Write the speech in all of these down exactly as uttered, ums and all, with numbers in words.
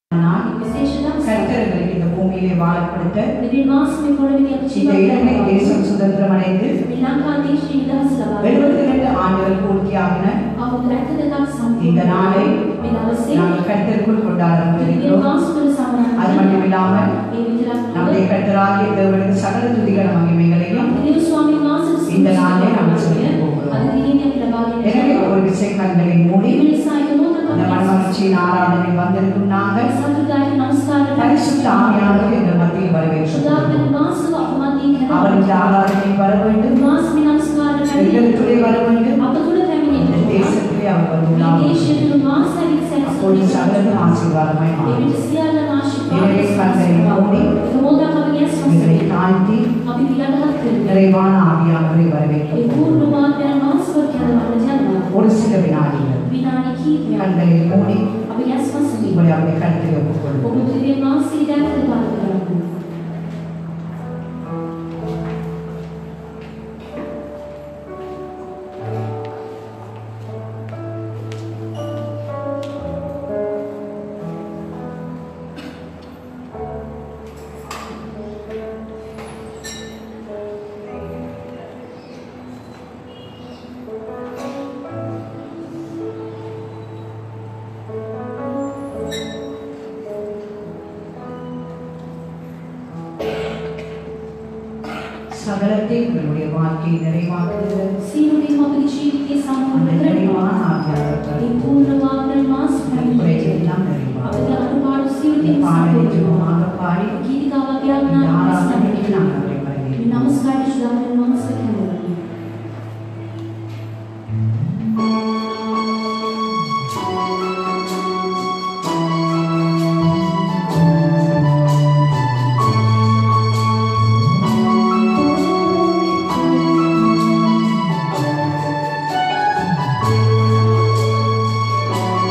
கர்த்தர்களுக்கு இந்த பூமியிலே வாழப்படுத்த இந்த இலங்கை தேசம் சுதந்திரம் அடைந்து எழுபத்தி இரண்டு ஆண்டுகள் பூர்த்தியாகின இந்த நாளை நாங்கள் கர்த்தருக்குள் கொண்டாட முடிகிறோம். அது மட்டுமில்லாமல் நம்முடைய கர்த்தராகிய தேவனுக்கு சகல துதிகள் மகிமைகளையும் இந்த நாளை நாம் சொல்லிக் போகிறோம். எனவே ஒரு விசை கண்களை மூடி இந்த மனமகிழ்ச்சியின் ஆராதனை வந்திருக்கும் நாங்கள் பரிசுத்த ஆவியானவர் எங்கள் மத்தியில் வரவேற்கிறோம். அவர் இந்த ஆராதனை வர வேண்டும், எங்களுக்குள்ளே வர வேண்டும், தேசத்திலே அவர் வந்துள்ளார். அப்போது சகலம் ஆசீர்வாதமாய் மாறும். எனவே கண்களை மூடி எங்களை தாழ்த்தி நிறைவான ஆவியானவரை வரவேற்கிறோம். ஒரு சில வினாடிகள் கண்களை மூடி உங்களை அவருடைய கருத்தை ஒப்புக்கொள்ளும். சகலத்தை உங்களுடைய வாழ்க்கையை நிறைவாக்குகிறது. அந்த நிறைவான ஆவியானவர் குறைகளெல்லாம் நிறைவாக்குகிறது. பாடலை ஜெபமாக பாடி இந்த ஆராதனைக்கு நாம் அவரை வரவேற்கிறோம். Thank you.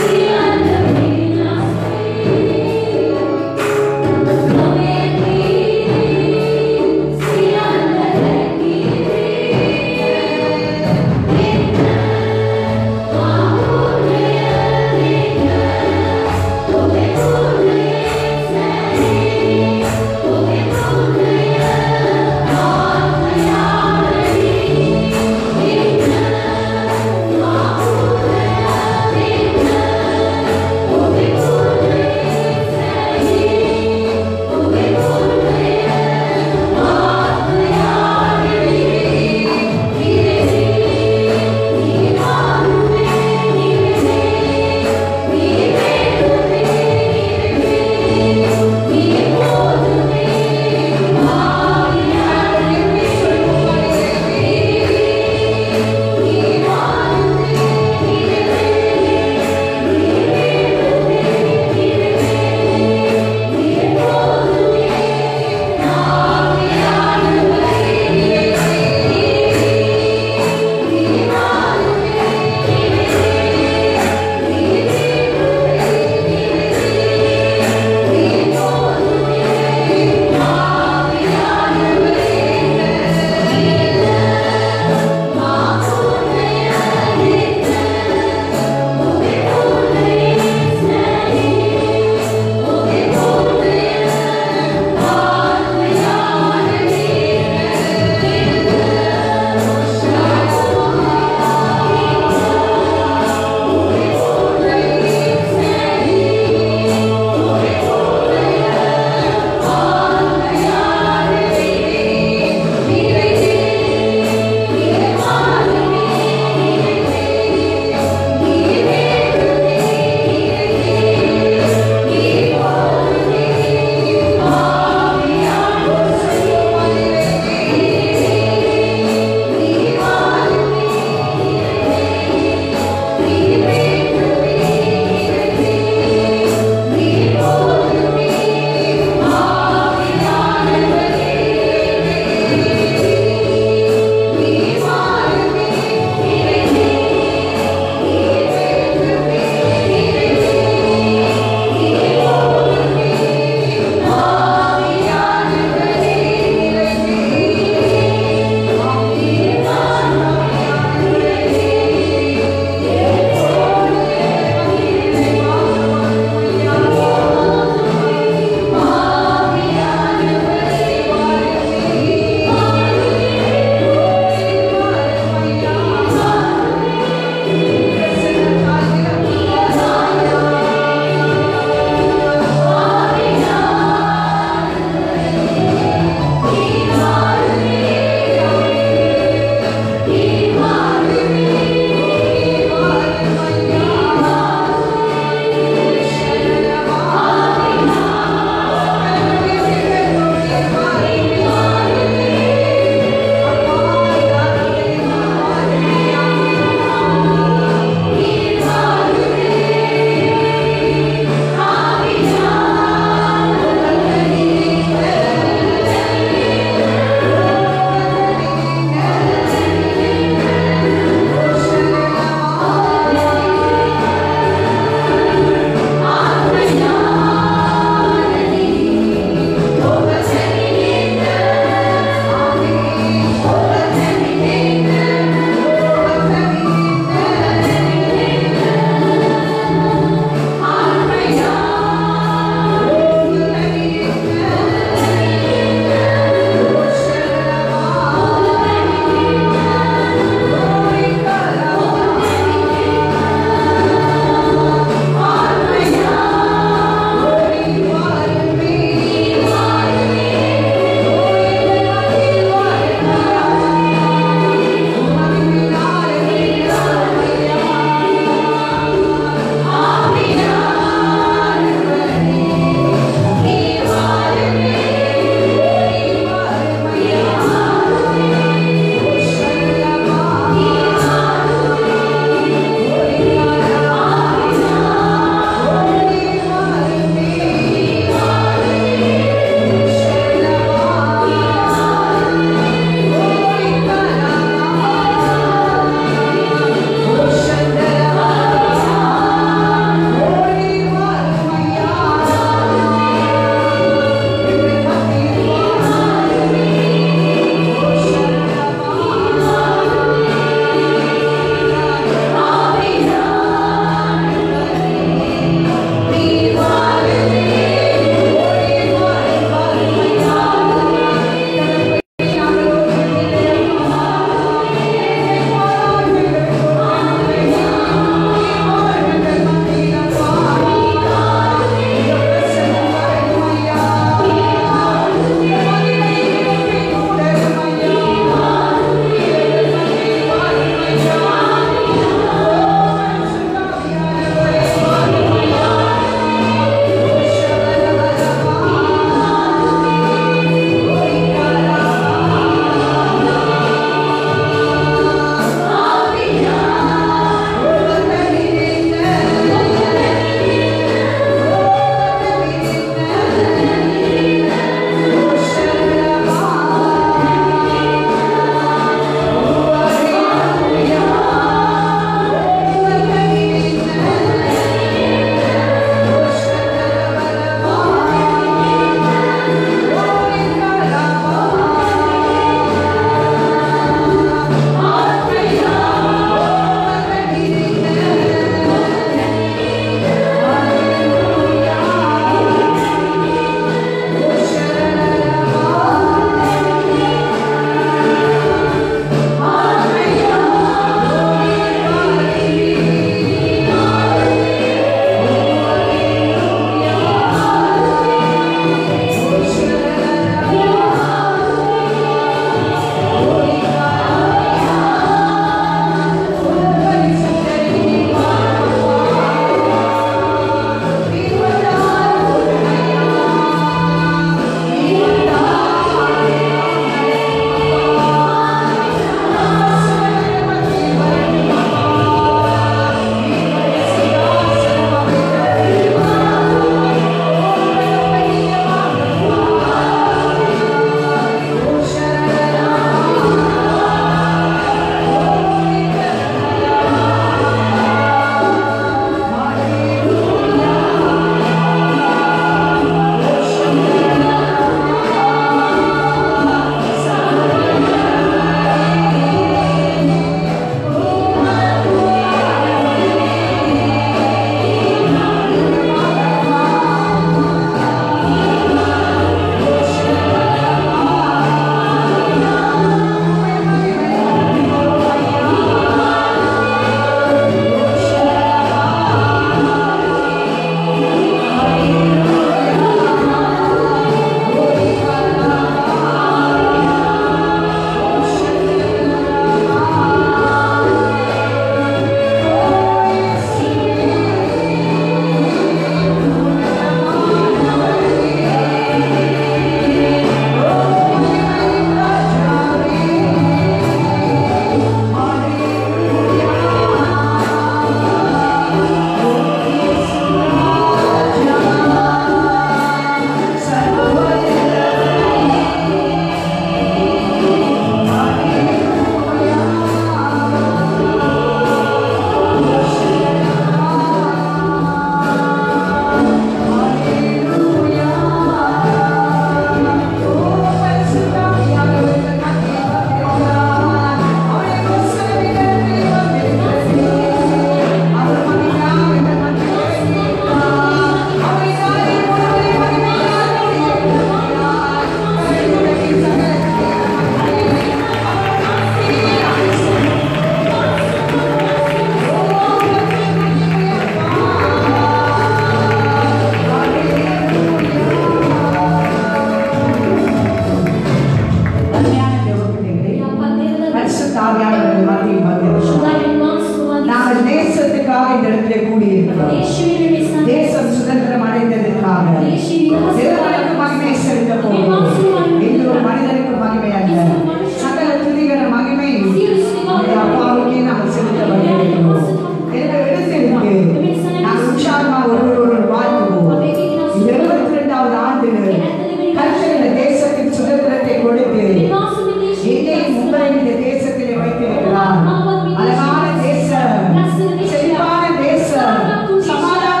இடத்திலே கூடியிருக்கிறோம். தேசம் சுதந்திரம் அடைந்ததற்காக தேவனுக்கு மகிமை செலுத்த போகிறோம். எந்த ஒரு மனிதனுக்கு மகிமை அல்ல, சகல துதிகர மகிமை அப்பாவுக்கே நாங்கள் செலுத்த வருகிறோம். எனவே எடுத்திருக்கு நாங்கள் உற்சாகமாக ஒருவரோடு வாழ்த்துவோம். இருபத்தி இரண்டாவது ஆண்டு கர்த்தர் தேசத்தின் சுதந்திரத்தை கொடுத்து எங்கேயும் உங்களை இந்த தேசத்திலே வைத்திருக்கிறார். அழகான தேசம், செழிப்பான தேசம், சமாதான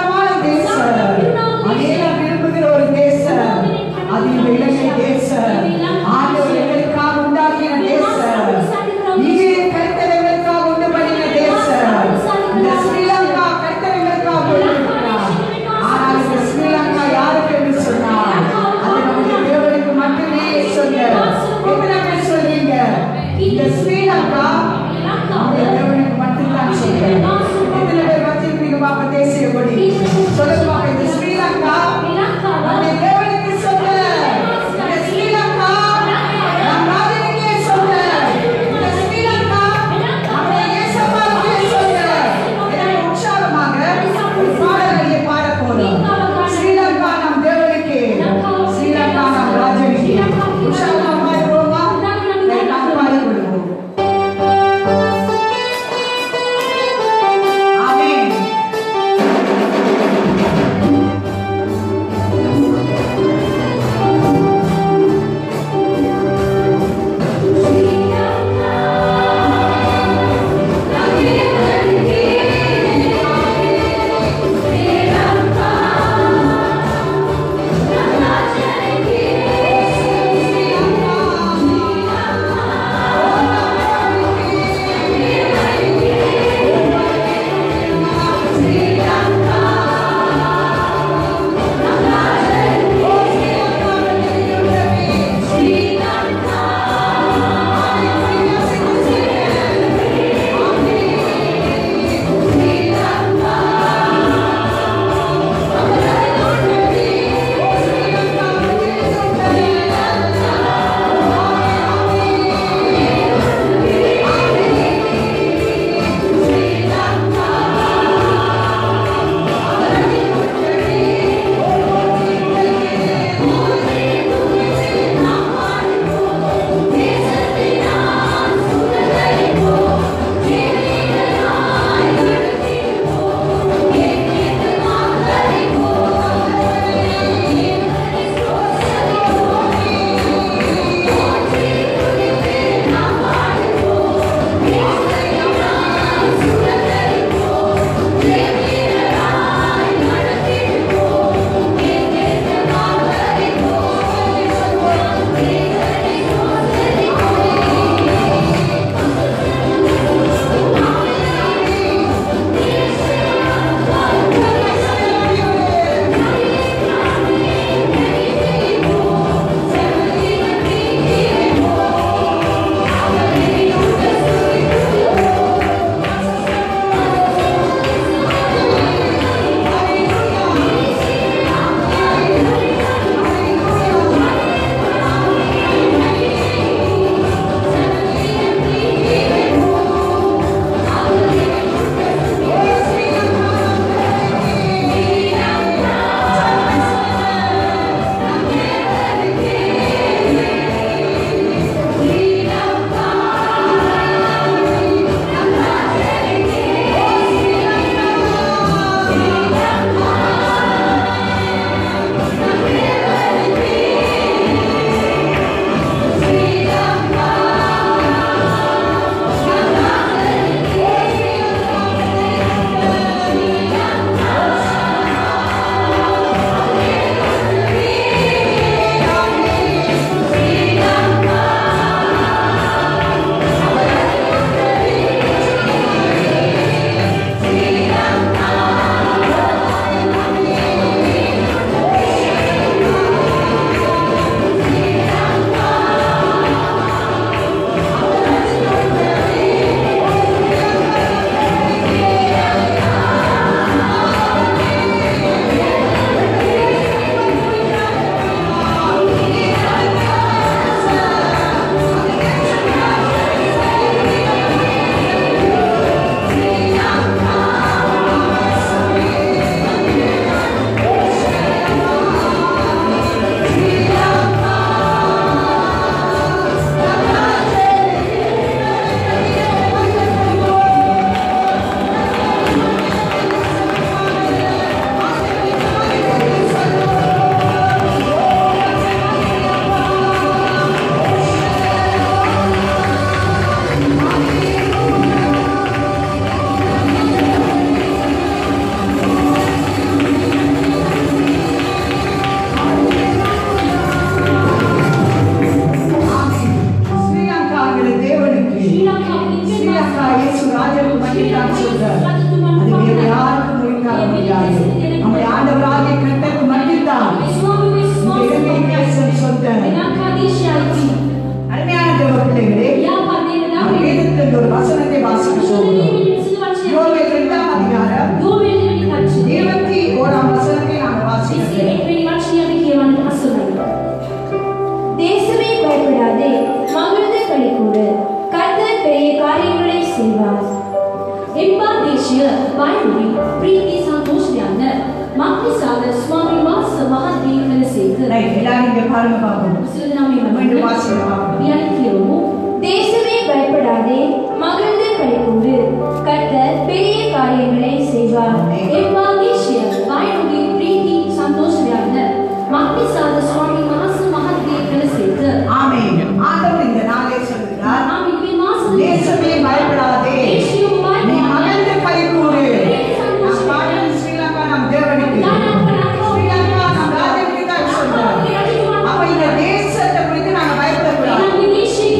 ಬಾಯನುಡಿ ಪ್ರೀತಿ ಸಂತೋಷದಿಂದ ಮಕ್ಕಳಿಸಾದ ಸ್ವಾಮಿ ವಾಸ ಮಹತ್ವೇ ಕಲಿಸಿತು ரைட் எல்லாரும் இங்க பாருங்க பாப்போம் சிலநாமே மீண்டும் வாசிங்க பாப்போம் வியாக்கியமோ தேசமே பயப்படாதே மகிழ்ந்து களிகூரு கர்த்தர் பெரிய காரியங்களை செய்வார் எவ்வாகிய ಬಾಯನುಡಿ ಪ್ರೀತಿ ಸಂತೋಷದಿಂದ ಮಕ್ಕಳಿಸಾದ ಸ್ವಾಮಿ ವಾಸ ಮಹತ್ವೇ ಕಲಿಸಿತು ஆமென் ஆண்டவர் இந்த நாளை சொல்கிறார் நாம் இந்த மாசம் தேசமே பயப்படாதே நீ மகிழ்ந்து களிகூரு நாம் பாடும் ஸ்ரீலங்கா நம் தேவனுக்கு ஸ்ரீலங்கா நம் ராஜாவுக்கு தான் சொல்றார் அப்ப இந்த தேசத்தை குறித்து நாங்க பயப்படக்கூடாது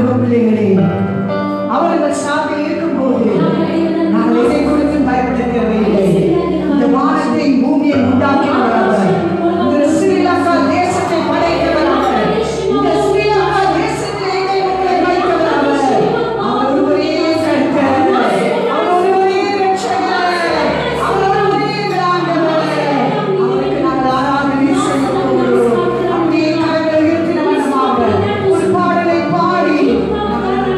தேவ பிள்ளைகளே, அவர்கள் சாப்பில் இருக்கும் போது நாங்கள் எதை குறித்து பயப்பட தேவையில்லை. இந்த வானத்தை பூமியை உண்டாக்கினவராக, இந்த ஸ்ரீலங்கா தேசத்தை படைத்தவராக, இந்த ஸ்ரீலங்கா தேசத்தை எங்களை வைத்தவராக, அவர் ஒருவரே கர்த்தர், அவர் ஒருவரே ரட்சகர், அவர் ஒருவரே ஆண்டவர். அவருக்கு நாங்கள் ஆராதனை செய்ய போகிறோம். அப்படியே கரங்களை உயர்த்தின வண்ணமாக ஒரு பாடலை பாடி நாங்கள்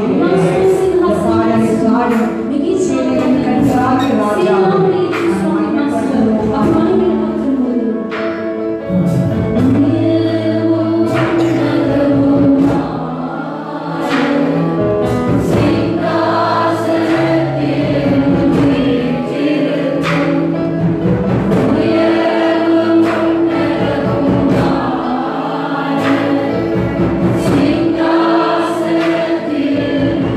Sing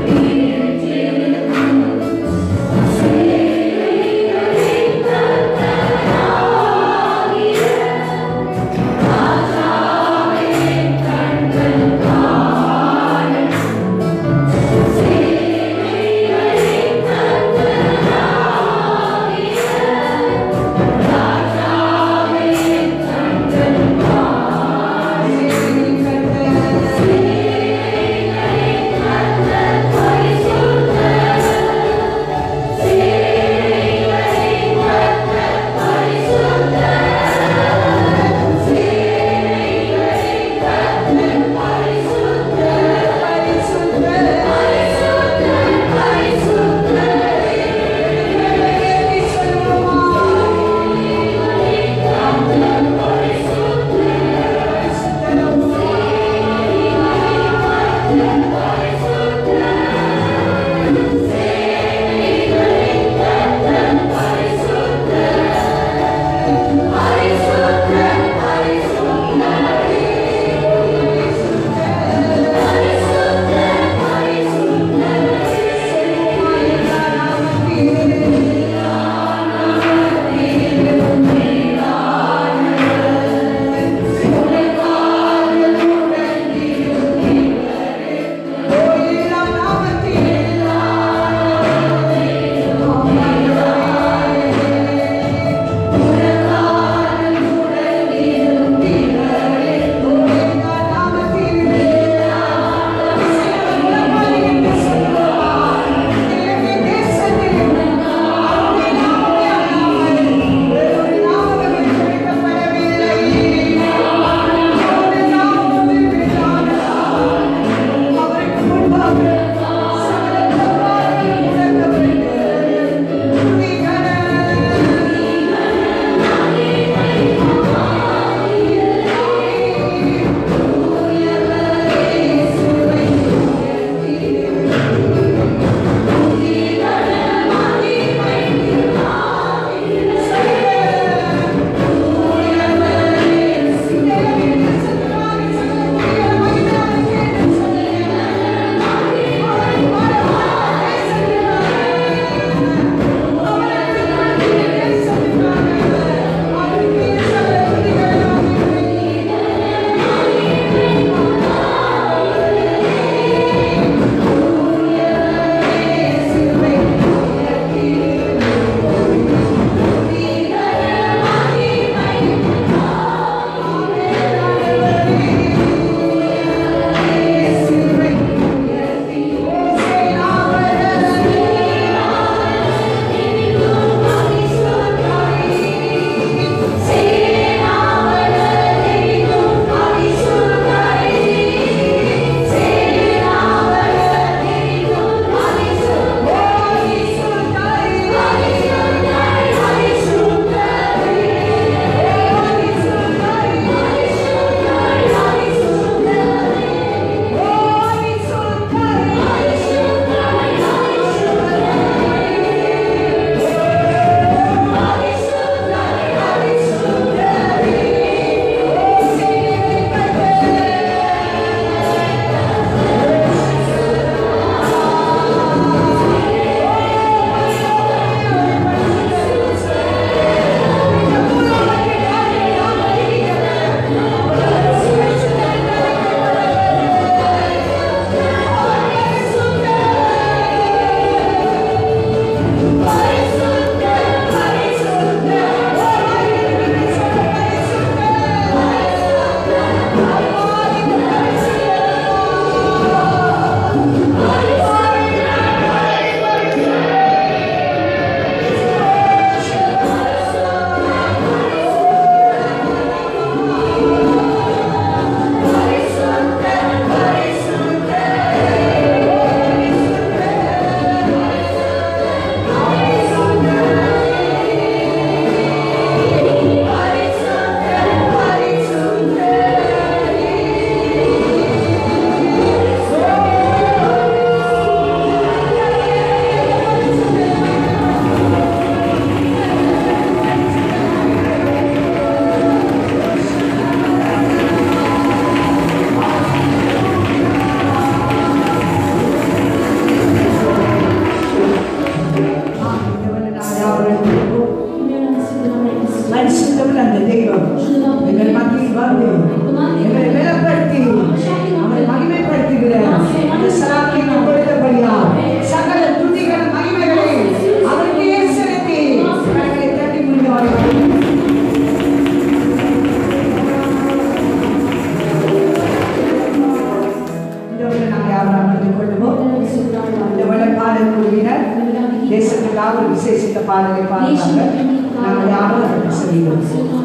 யாராவது விசேஷித்த பாடலை பாடுறாங்க, நாங்கள் யாரும் அதை செய்வோம்.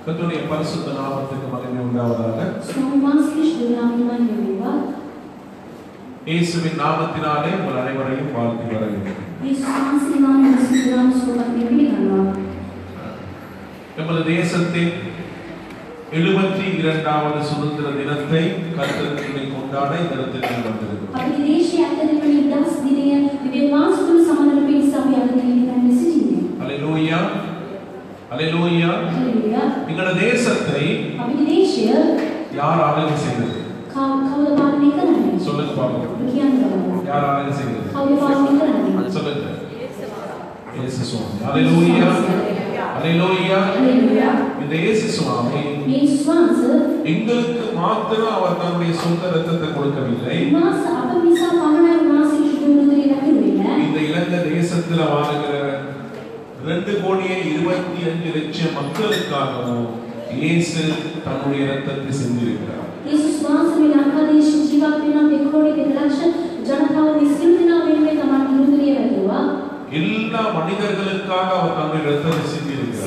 கர்த்தருடைய பரிசுத்த நாமத்துக்கு மகிமை உண்டாவதாக. இயேசுவின் நாமத்தினாலே உங்கள் அனைவரையும் வாழ்த்தி வரவேற்கிறேன். நமது தேசத்தின் எழுபத்தி இரண்டாவது சுதந்திர தினத்தை கர்த்தருக்கு கொண்டாட இந்த இடத்திற்கு வந்திருக்கிறோம். அல்லேலூயா, அல்லேலூயா. எங்களோட தேசத்தை யார் ஆளுகை செய்தது? சொல்லுங்க பாப்போம். யார் ஆளுகை செய்தது? சொல்லுங்க. இயேசு சுவாமி. அல்லேலூயா, அல்லேலூயா. இந்த இயேசு சுவாமி எங்களுக்கு மாத்திரம் அவர் தன்னுடைய சொந்த ரத்தத்தை கொடுக்கவில்லை. இந்த இலங்கை தேசத்துல வாழ்கிற ரெண்டு கோடியே இருபத்தி அஞ்சு லட்சம் மக்களுக்காகவும் இயேசு தன்னுடைய ரத்தத்தை சிந்தியிருக்கிறார். எல்லா மனிதர்களுக்காக அவர் தன்னுடைய ரத்தத்தை சிந்தியிருக்கிறார்.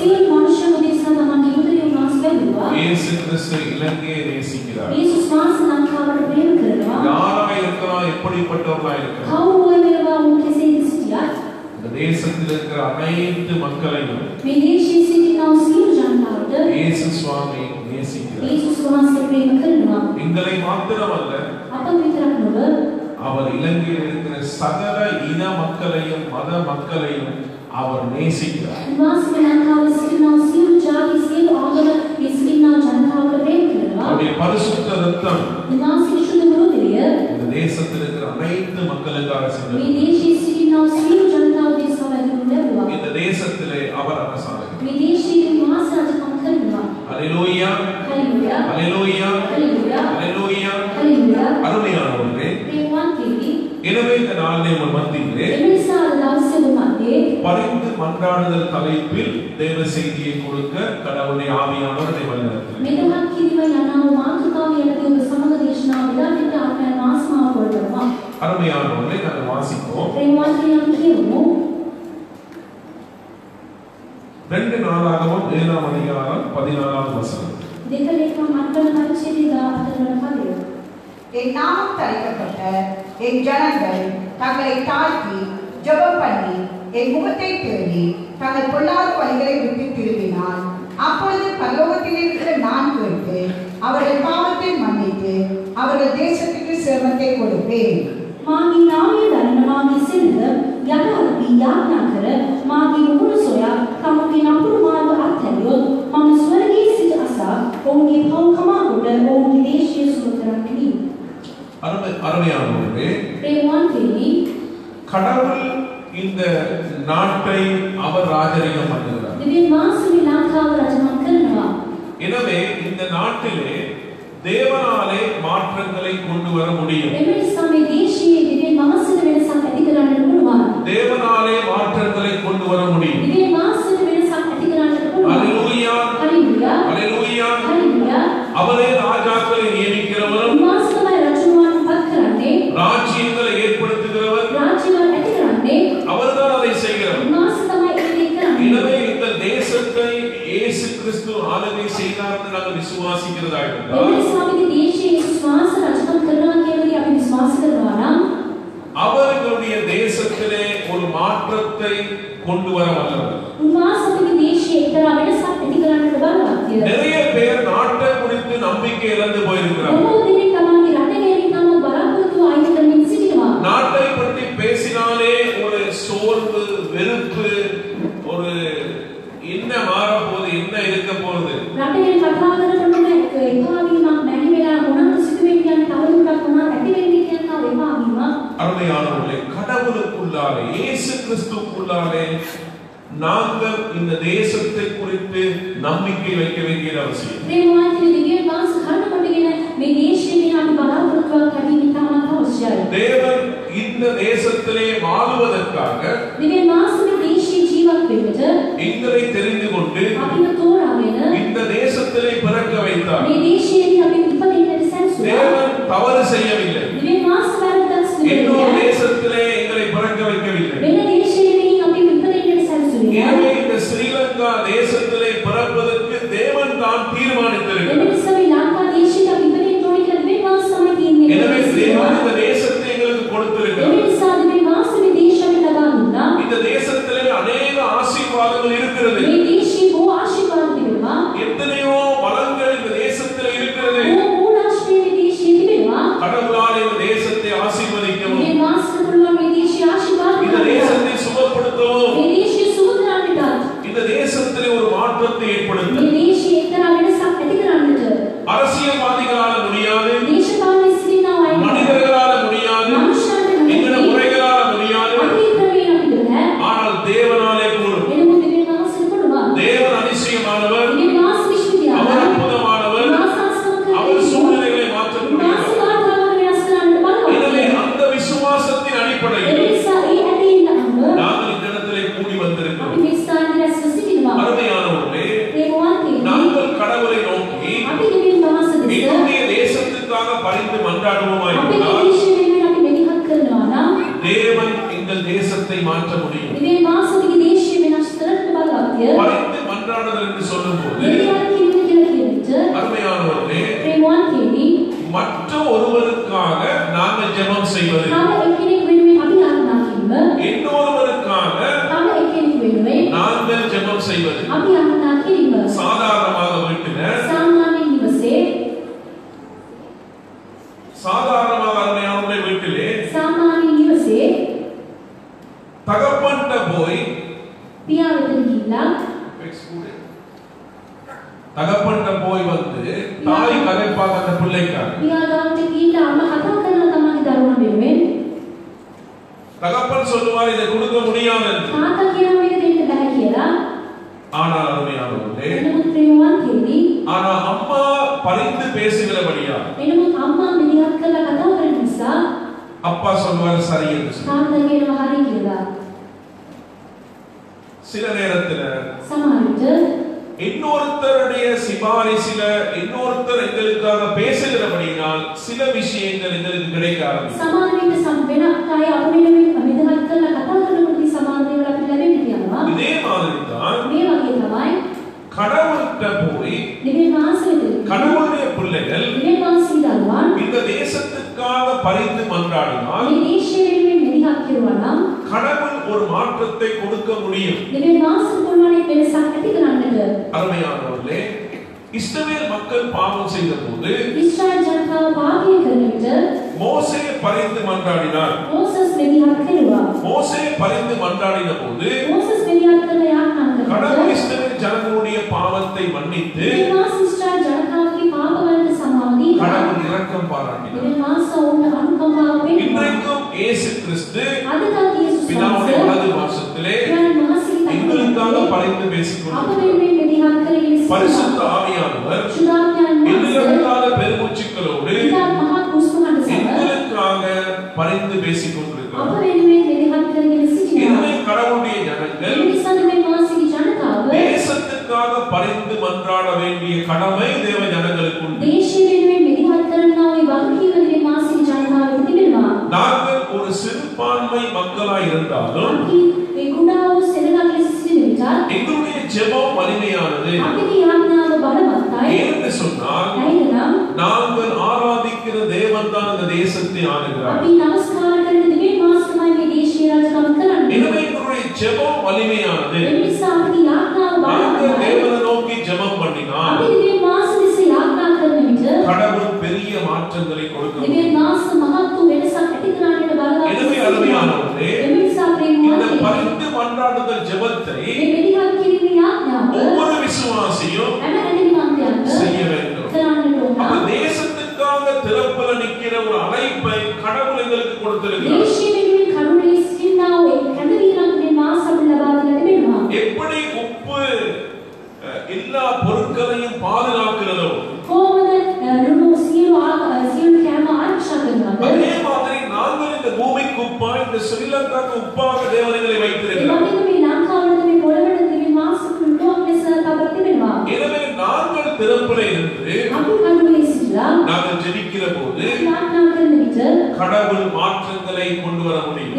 இயேசு கிறிஸ்து இலங்கையை நேசிக்கிறார். யாரா இருக்கலாம், எப்படிப்பட்டவர்களா இருக்கலாம், இந்த தேசத்தில் இருக்கிற அனைத்து மக்களையும் இயேசு சுவாமி நேசிக்கிறார். எங்களை மாத்திரமல்ல, அவர் இலங்கையில் இருக்கிற சகல இன மக்களையும் மத மக்களையும் அவர் நேசிக்கிறார். அவருடைய பரிசுத்த ரத்தம் இந்த தேசத்தில் இருக்கிற அனைத்து மக்களுக்காக சென்றது. இந்த தேசத்திலே அவர் அரசாங்க. அல்லேலூயா, அல்லேலூயா, அல்லேலூயா. அருமையானவர்களே, எனவே இந்த நாளிலே உங்கள் மத்தியிலே பரிந்து மன்றாடுதல் தலைப்பில் தேவ செய்தியை கொடுக்க கடவுளுடைய ஆவியானவர் என்னை வழிநடத்தினார். அருமையானவர்களை நாங்கள் வாசிப்போம். ரெண்டு நாளாகவும் ஏழாம் அதிகாரம் பதினாறாம் வசனம். என் நாமம் தரிக்கப்பட்ட என் ஜனங்கள் தங்களை தாழ்த்தி ஜெபம் பண்ணி என் முகத்தை தேடி தங்கள் பொல்லாத வழிகளை விட்டு திரும்பினால் அப்பொழுது பரலோகத்தில் இருக்கிற நான் கேட்டு அவர்கள் பாவத்தை மன்னித்து அவர்கள் தேசத்துக்கு சேமத்தை கொடுப்பேன். මාගේ නාමය දරන මාගේ සිල්ද යටහත් යාඥා කර මාගේ මුහුණ සොයා තමුගේ නපුරු මාර්ග අත්හැරියොත් මම ස්වර්ගයේ සිට අසා ඔවුන්ගේ පව් කමා කොට ඔවුන්ගේ දේශය සුව කරන්නෙමි. அருமையானவர்களே, கடவுள் இந்த நாட்டை அவர் ராஜரிகம் பண்ணுகிறார். எனவே இந்த நாட்டிலே தேவனாலே மாற்றங்களை கொண்டு வர முடியும். தேவனாலே மாற்றங்களை கொண்டு வர முடியும். அல்லேலூயா, அல்லேலூயா. அவரே ராஜாக்களை நியமிக்கிறவர், ராஜ்யங்களை ஏற்படுத்துகிறவர், அவர்தான் அதை செய்கிறவர். எனவே இந்த தேசத்தை இயேசு கிறிஸ்து ஆளுகை செய்தார் என்று நாங்கள் விசுவாசிக்கிறதா இருந்தால் அவர்களுடைய தேசத்திலே ஒரு மாற்றத்தை கொண்டு வர வல்லவர். நிறைய பேர் நாட்டை குறித்து நம்பிக்கை இழந்து போயிருக்கிறார்கள். நாட்டை பற்றி பேசினாலே ஒரு சோர்வு, வெறுப்பு, ஒரு என்ன மாற போகுது, என்ன இருக்க போகுது. அருமையானவர்களே, கடவுளுக்குள்ளாலே இயேசு கிறிஸ்துவுக்குள்ளாலே நாங்கள் இந்த தேசத்தை குறித்து நம்பிக்கை வைக்க வேண்டிய அவசியம். தேவன் இந்த தேசத்திலே வாழுவதற்காக எங்களை தெரிந்து கொண்டு இந்த தேசத்திலே பிறக்க வைத்தார். தேவன் தவறு செய்யவில்லை. இன்னொரு தேசத்திலே எங்களை பிறக்க வைக்கவில்லை. எனவே இந்த ஸ்ரீலங்கா தேசத்திலே பிறப்பதற்கு தேவன் தான் மன்றாடுவோமாயிருந்தால் தேவன் எங்கள் தேசத்தை மாற்ற முடியும். பரிந்து மன்றாடுதல் என்று சொல்லும்போது அருமையானவர்களே, மற்ற ஒருவருக்காக நாங்கள் ஜெபம் செய்வது, இன்னொருவருக்காக நாங்கள் ஜெபம் செய்வது சாதாரணமாக வீட்டில் சாதாரணமாக அருமையானவர்களே வீட்டிலே தகப்பன்ட்ட போய் தகப்பன்ட்ட போய் வந்து தாய் கதைப்பாக அந்த பிள்ளைக்காக தகப்பன் சொல்லுவார் இதை கொடுக்க முடியாது. ஆனால் அருமையானவர்களே, ஆனா அம்மா பரிந்து பேசுகிறபடியா அப்பா சொல்வார் சரி என்று சொல்லுவார். சில நேரத்துல இன்னொருத்தருடைய சிபாரிசில இன்னொருத்தர் எங்களுக்காக பேசுகிறபடியால் சில விஷயங்கள் எங்களுக்கு கிடைக்க ஆரம்பிக்கும். இதே மாதிரி தான் கடவுள்கிட்ட போய் கடவுளுடைய பிள்ளைகள் இந்த தேசத்துக்காக பரிந்து மன்றாடினால் கடவுள் ஒரு மாற்றத்தை கொடுக்க முடியும். அருமையானவர்களே, இஸ்ரவேல் மக்கள் பாவம் செய்த போது மோசே பரிந்து மன்றாடினார். மோசே பரிந்து மன்றாடின போது கடவுள் இஸ்ரவேல் ஜனங்களுடைய பாவத்தை மன்னித்து கடவுள் இரக்கம் பாராட்டினார். இன்றைக்கும் இயேசு கிறிஸ்து பிதாவுடைய வலது பாசத்திலே எங்களுக்காக பரிந்து பேசிக் கொண்டிருக்கிறார். பரிசுத்த ஆவியானவர் எங்களுக்காக பெருமூச்சுக்களோடு எங்களுக்காக பரிந்து பேசிக் கொண்டிருக்கிறார். எனவே கடவுளுடைய ஜனங்கள் தேசத்துக்காக பரிந்து மன்றாட வேண்டிய கடமை தேவ ஜனங்களுக்கு உண்டு. நாங்கள் ஒரு சிறுபான்மை மக்களாய் இருந்தாலும் எங்களுடைய ஜெபம் வலிமையானது. ஏன்னு சொன்னால் நாங்கள் ஆராதிக்கிற தேவன் தான் இந்த தேசத்தை ஆளுகிறார். எனவே எங்களுடைய ஜெபம் வலிமையானது. நாங்கள் தேவனை நோக்கி ஜெபம் பண்ணினால் கடவுள் பெரிய மாற்றங்களை கொடுக்க முடியும். எனவே அருமையானவர்களே, இந்த பரிந்து மன்றாடுதல் ஜெபத்தை ஒவ்வொரு விசுவாசியும் செய்ய வேண்டும். அப்ப தேசத்துக்காக திறப்புல நிக்கிற ஒரு அழைப்பை கடவுள் எங்களுக்கு கொடுத்திருக்கிறார். எப்படி உப்பு எல்லா பொருட்களையும் பாதுகாக்கிறதோ அதே மாதிரி நாங்கள் இந்த பூமிக்கு உப்பா, இந்த ஸ்ரீலங்காக்கு உப்பாக தேவனைகளை வைத்திருக்கிறோம். எனவே நாங்கள் திறப்புல இருந்து நாங்கள் ஜெபிக்கிற போது கடவுள் மாற்றங்களை கொண்டு வர முடியும்.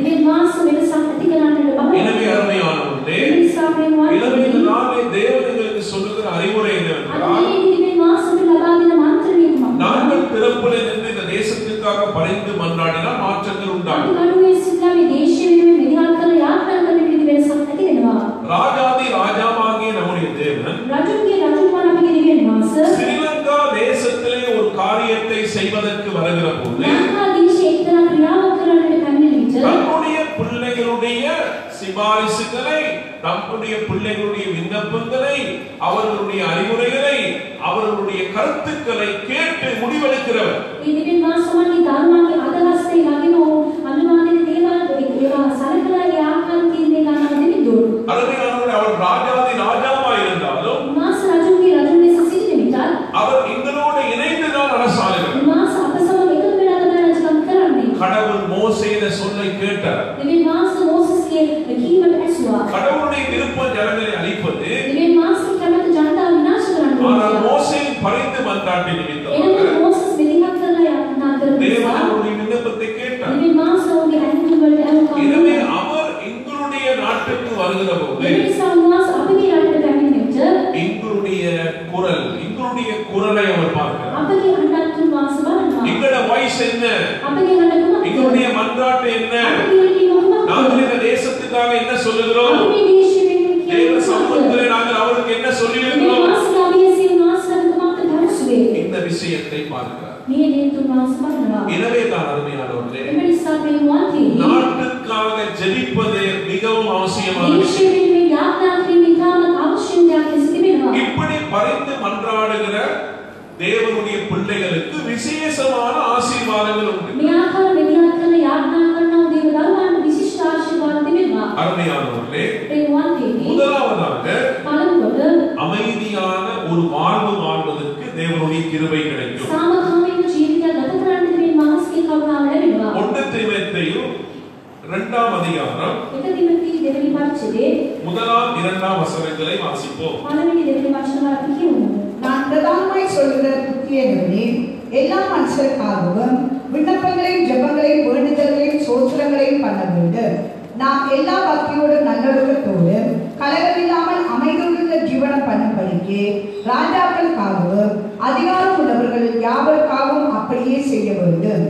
எனவே அருமையானவர்களே, எனவே இந்த நாளை தேவனைகளுக்கு சொல்லுகிற அறிவுரை என்னவென்றால், நாங்கள் திறப்புல இருந்து இந்த தேசத்துக்காக பரிந்து மன்றாடினால் மாற்றங்கள் உண்டாகும். ராஜாதி ராஜாவாகிய நம்முடைய தேவன் ஸ்ரீலங்கா தேசத்திலே ஒரு காரியத்தை செய்வதற்கு வருகிற போது தன்னுடைய பிள்ளைகளுடைய சிபாரிசுகளை, தம்முடைய பிள்ளைகளுடைய விண்ணப்பங்களை, அவர்களுடைய அறிவுரைகளை, அவர்களுடைய கருத்துக்களை கேட்டு முடிவெடுக்கிறவர். அவர் ராஜாதி ராஜாவா இருந்தாலும் அவர் எங்களோடு இணைந்துதான் அரசாளுகிறார். கடவுள் மோசேயிட சொல்லை கேட்டார். கடவுளுடைய விருப்பம் ஜனங்களை அழிப்பது, ஆனால் மோசேயின் பரிந்து மன்றாட்டின் நிமித்தமாக தேவன் வருகிற போது எங்களுடைய குரல் எங்களுடைய குரலை அவர் பார்க்கிறார். எங்களோட வயசு என்ன, எங்களுடைய மன்றாட்டு என்ன, நாங்கள் இந்த தேசத்துக்காக என்ன சொல்லுகிறோம், தேவ சமூகத்தில் நாங்கள் அவருக்கு என்ன சொல்லியிருக்கிறோம், இந்த விஷயத்தை பார்க்கிறார். எனவே தான் அருமையானவர்களே, நாட்டுக்காக ஜெபிப்பது மிகவும் அவசியமான விஷயம். இப்படி பரிந்து மன்றாடுகிற தேவனுடைய பிள்ளைகளுக்கு விசேஷமான ஆசீர்வாதங்கள் உண்டு. அருமையானவர்களே, முதலாவதாக அமைதியான ஒரு வாழ்வு வாழ்வதற்கு தேவனுடைய கிருபை கிடைக்கும். ஒன்று தீமோத்தேயு இரண்டாம் அதிகாரம் முதலாம் இரண்டாம் வசனங்களை வாசிப்போம். நான் பிரதானமாய் சொல்கிற புத்தியனே, எல்லா மனுஷருக்காகவும் விண்ணப்பங்களையும் ஜெபங்களையும் வேண்டுதல்களையும் சோத்திரங்களையும் பண்ண வேண்டும். நாம் எல்லா பக்தியோடும் நல்லொழுக்கத்தோடும் கலகமில்லாமல் அமைதியுள்ள ஜீவனம் பண்ணும்படிக்கு ராஜாக்களுக்காகவும் அதிகாரம் உள்ளவர்கள் யாவருக்காகவும் அப்படியே செய்ய வேண்டும்.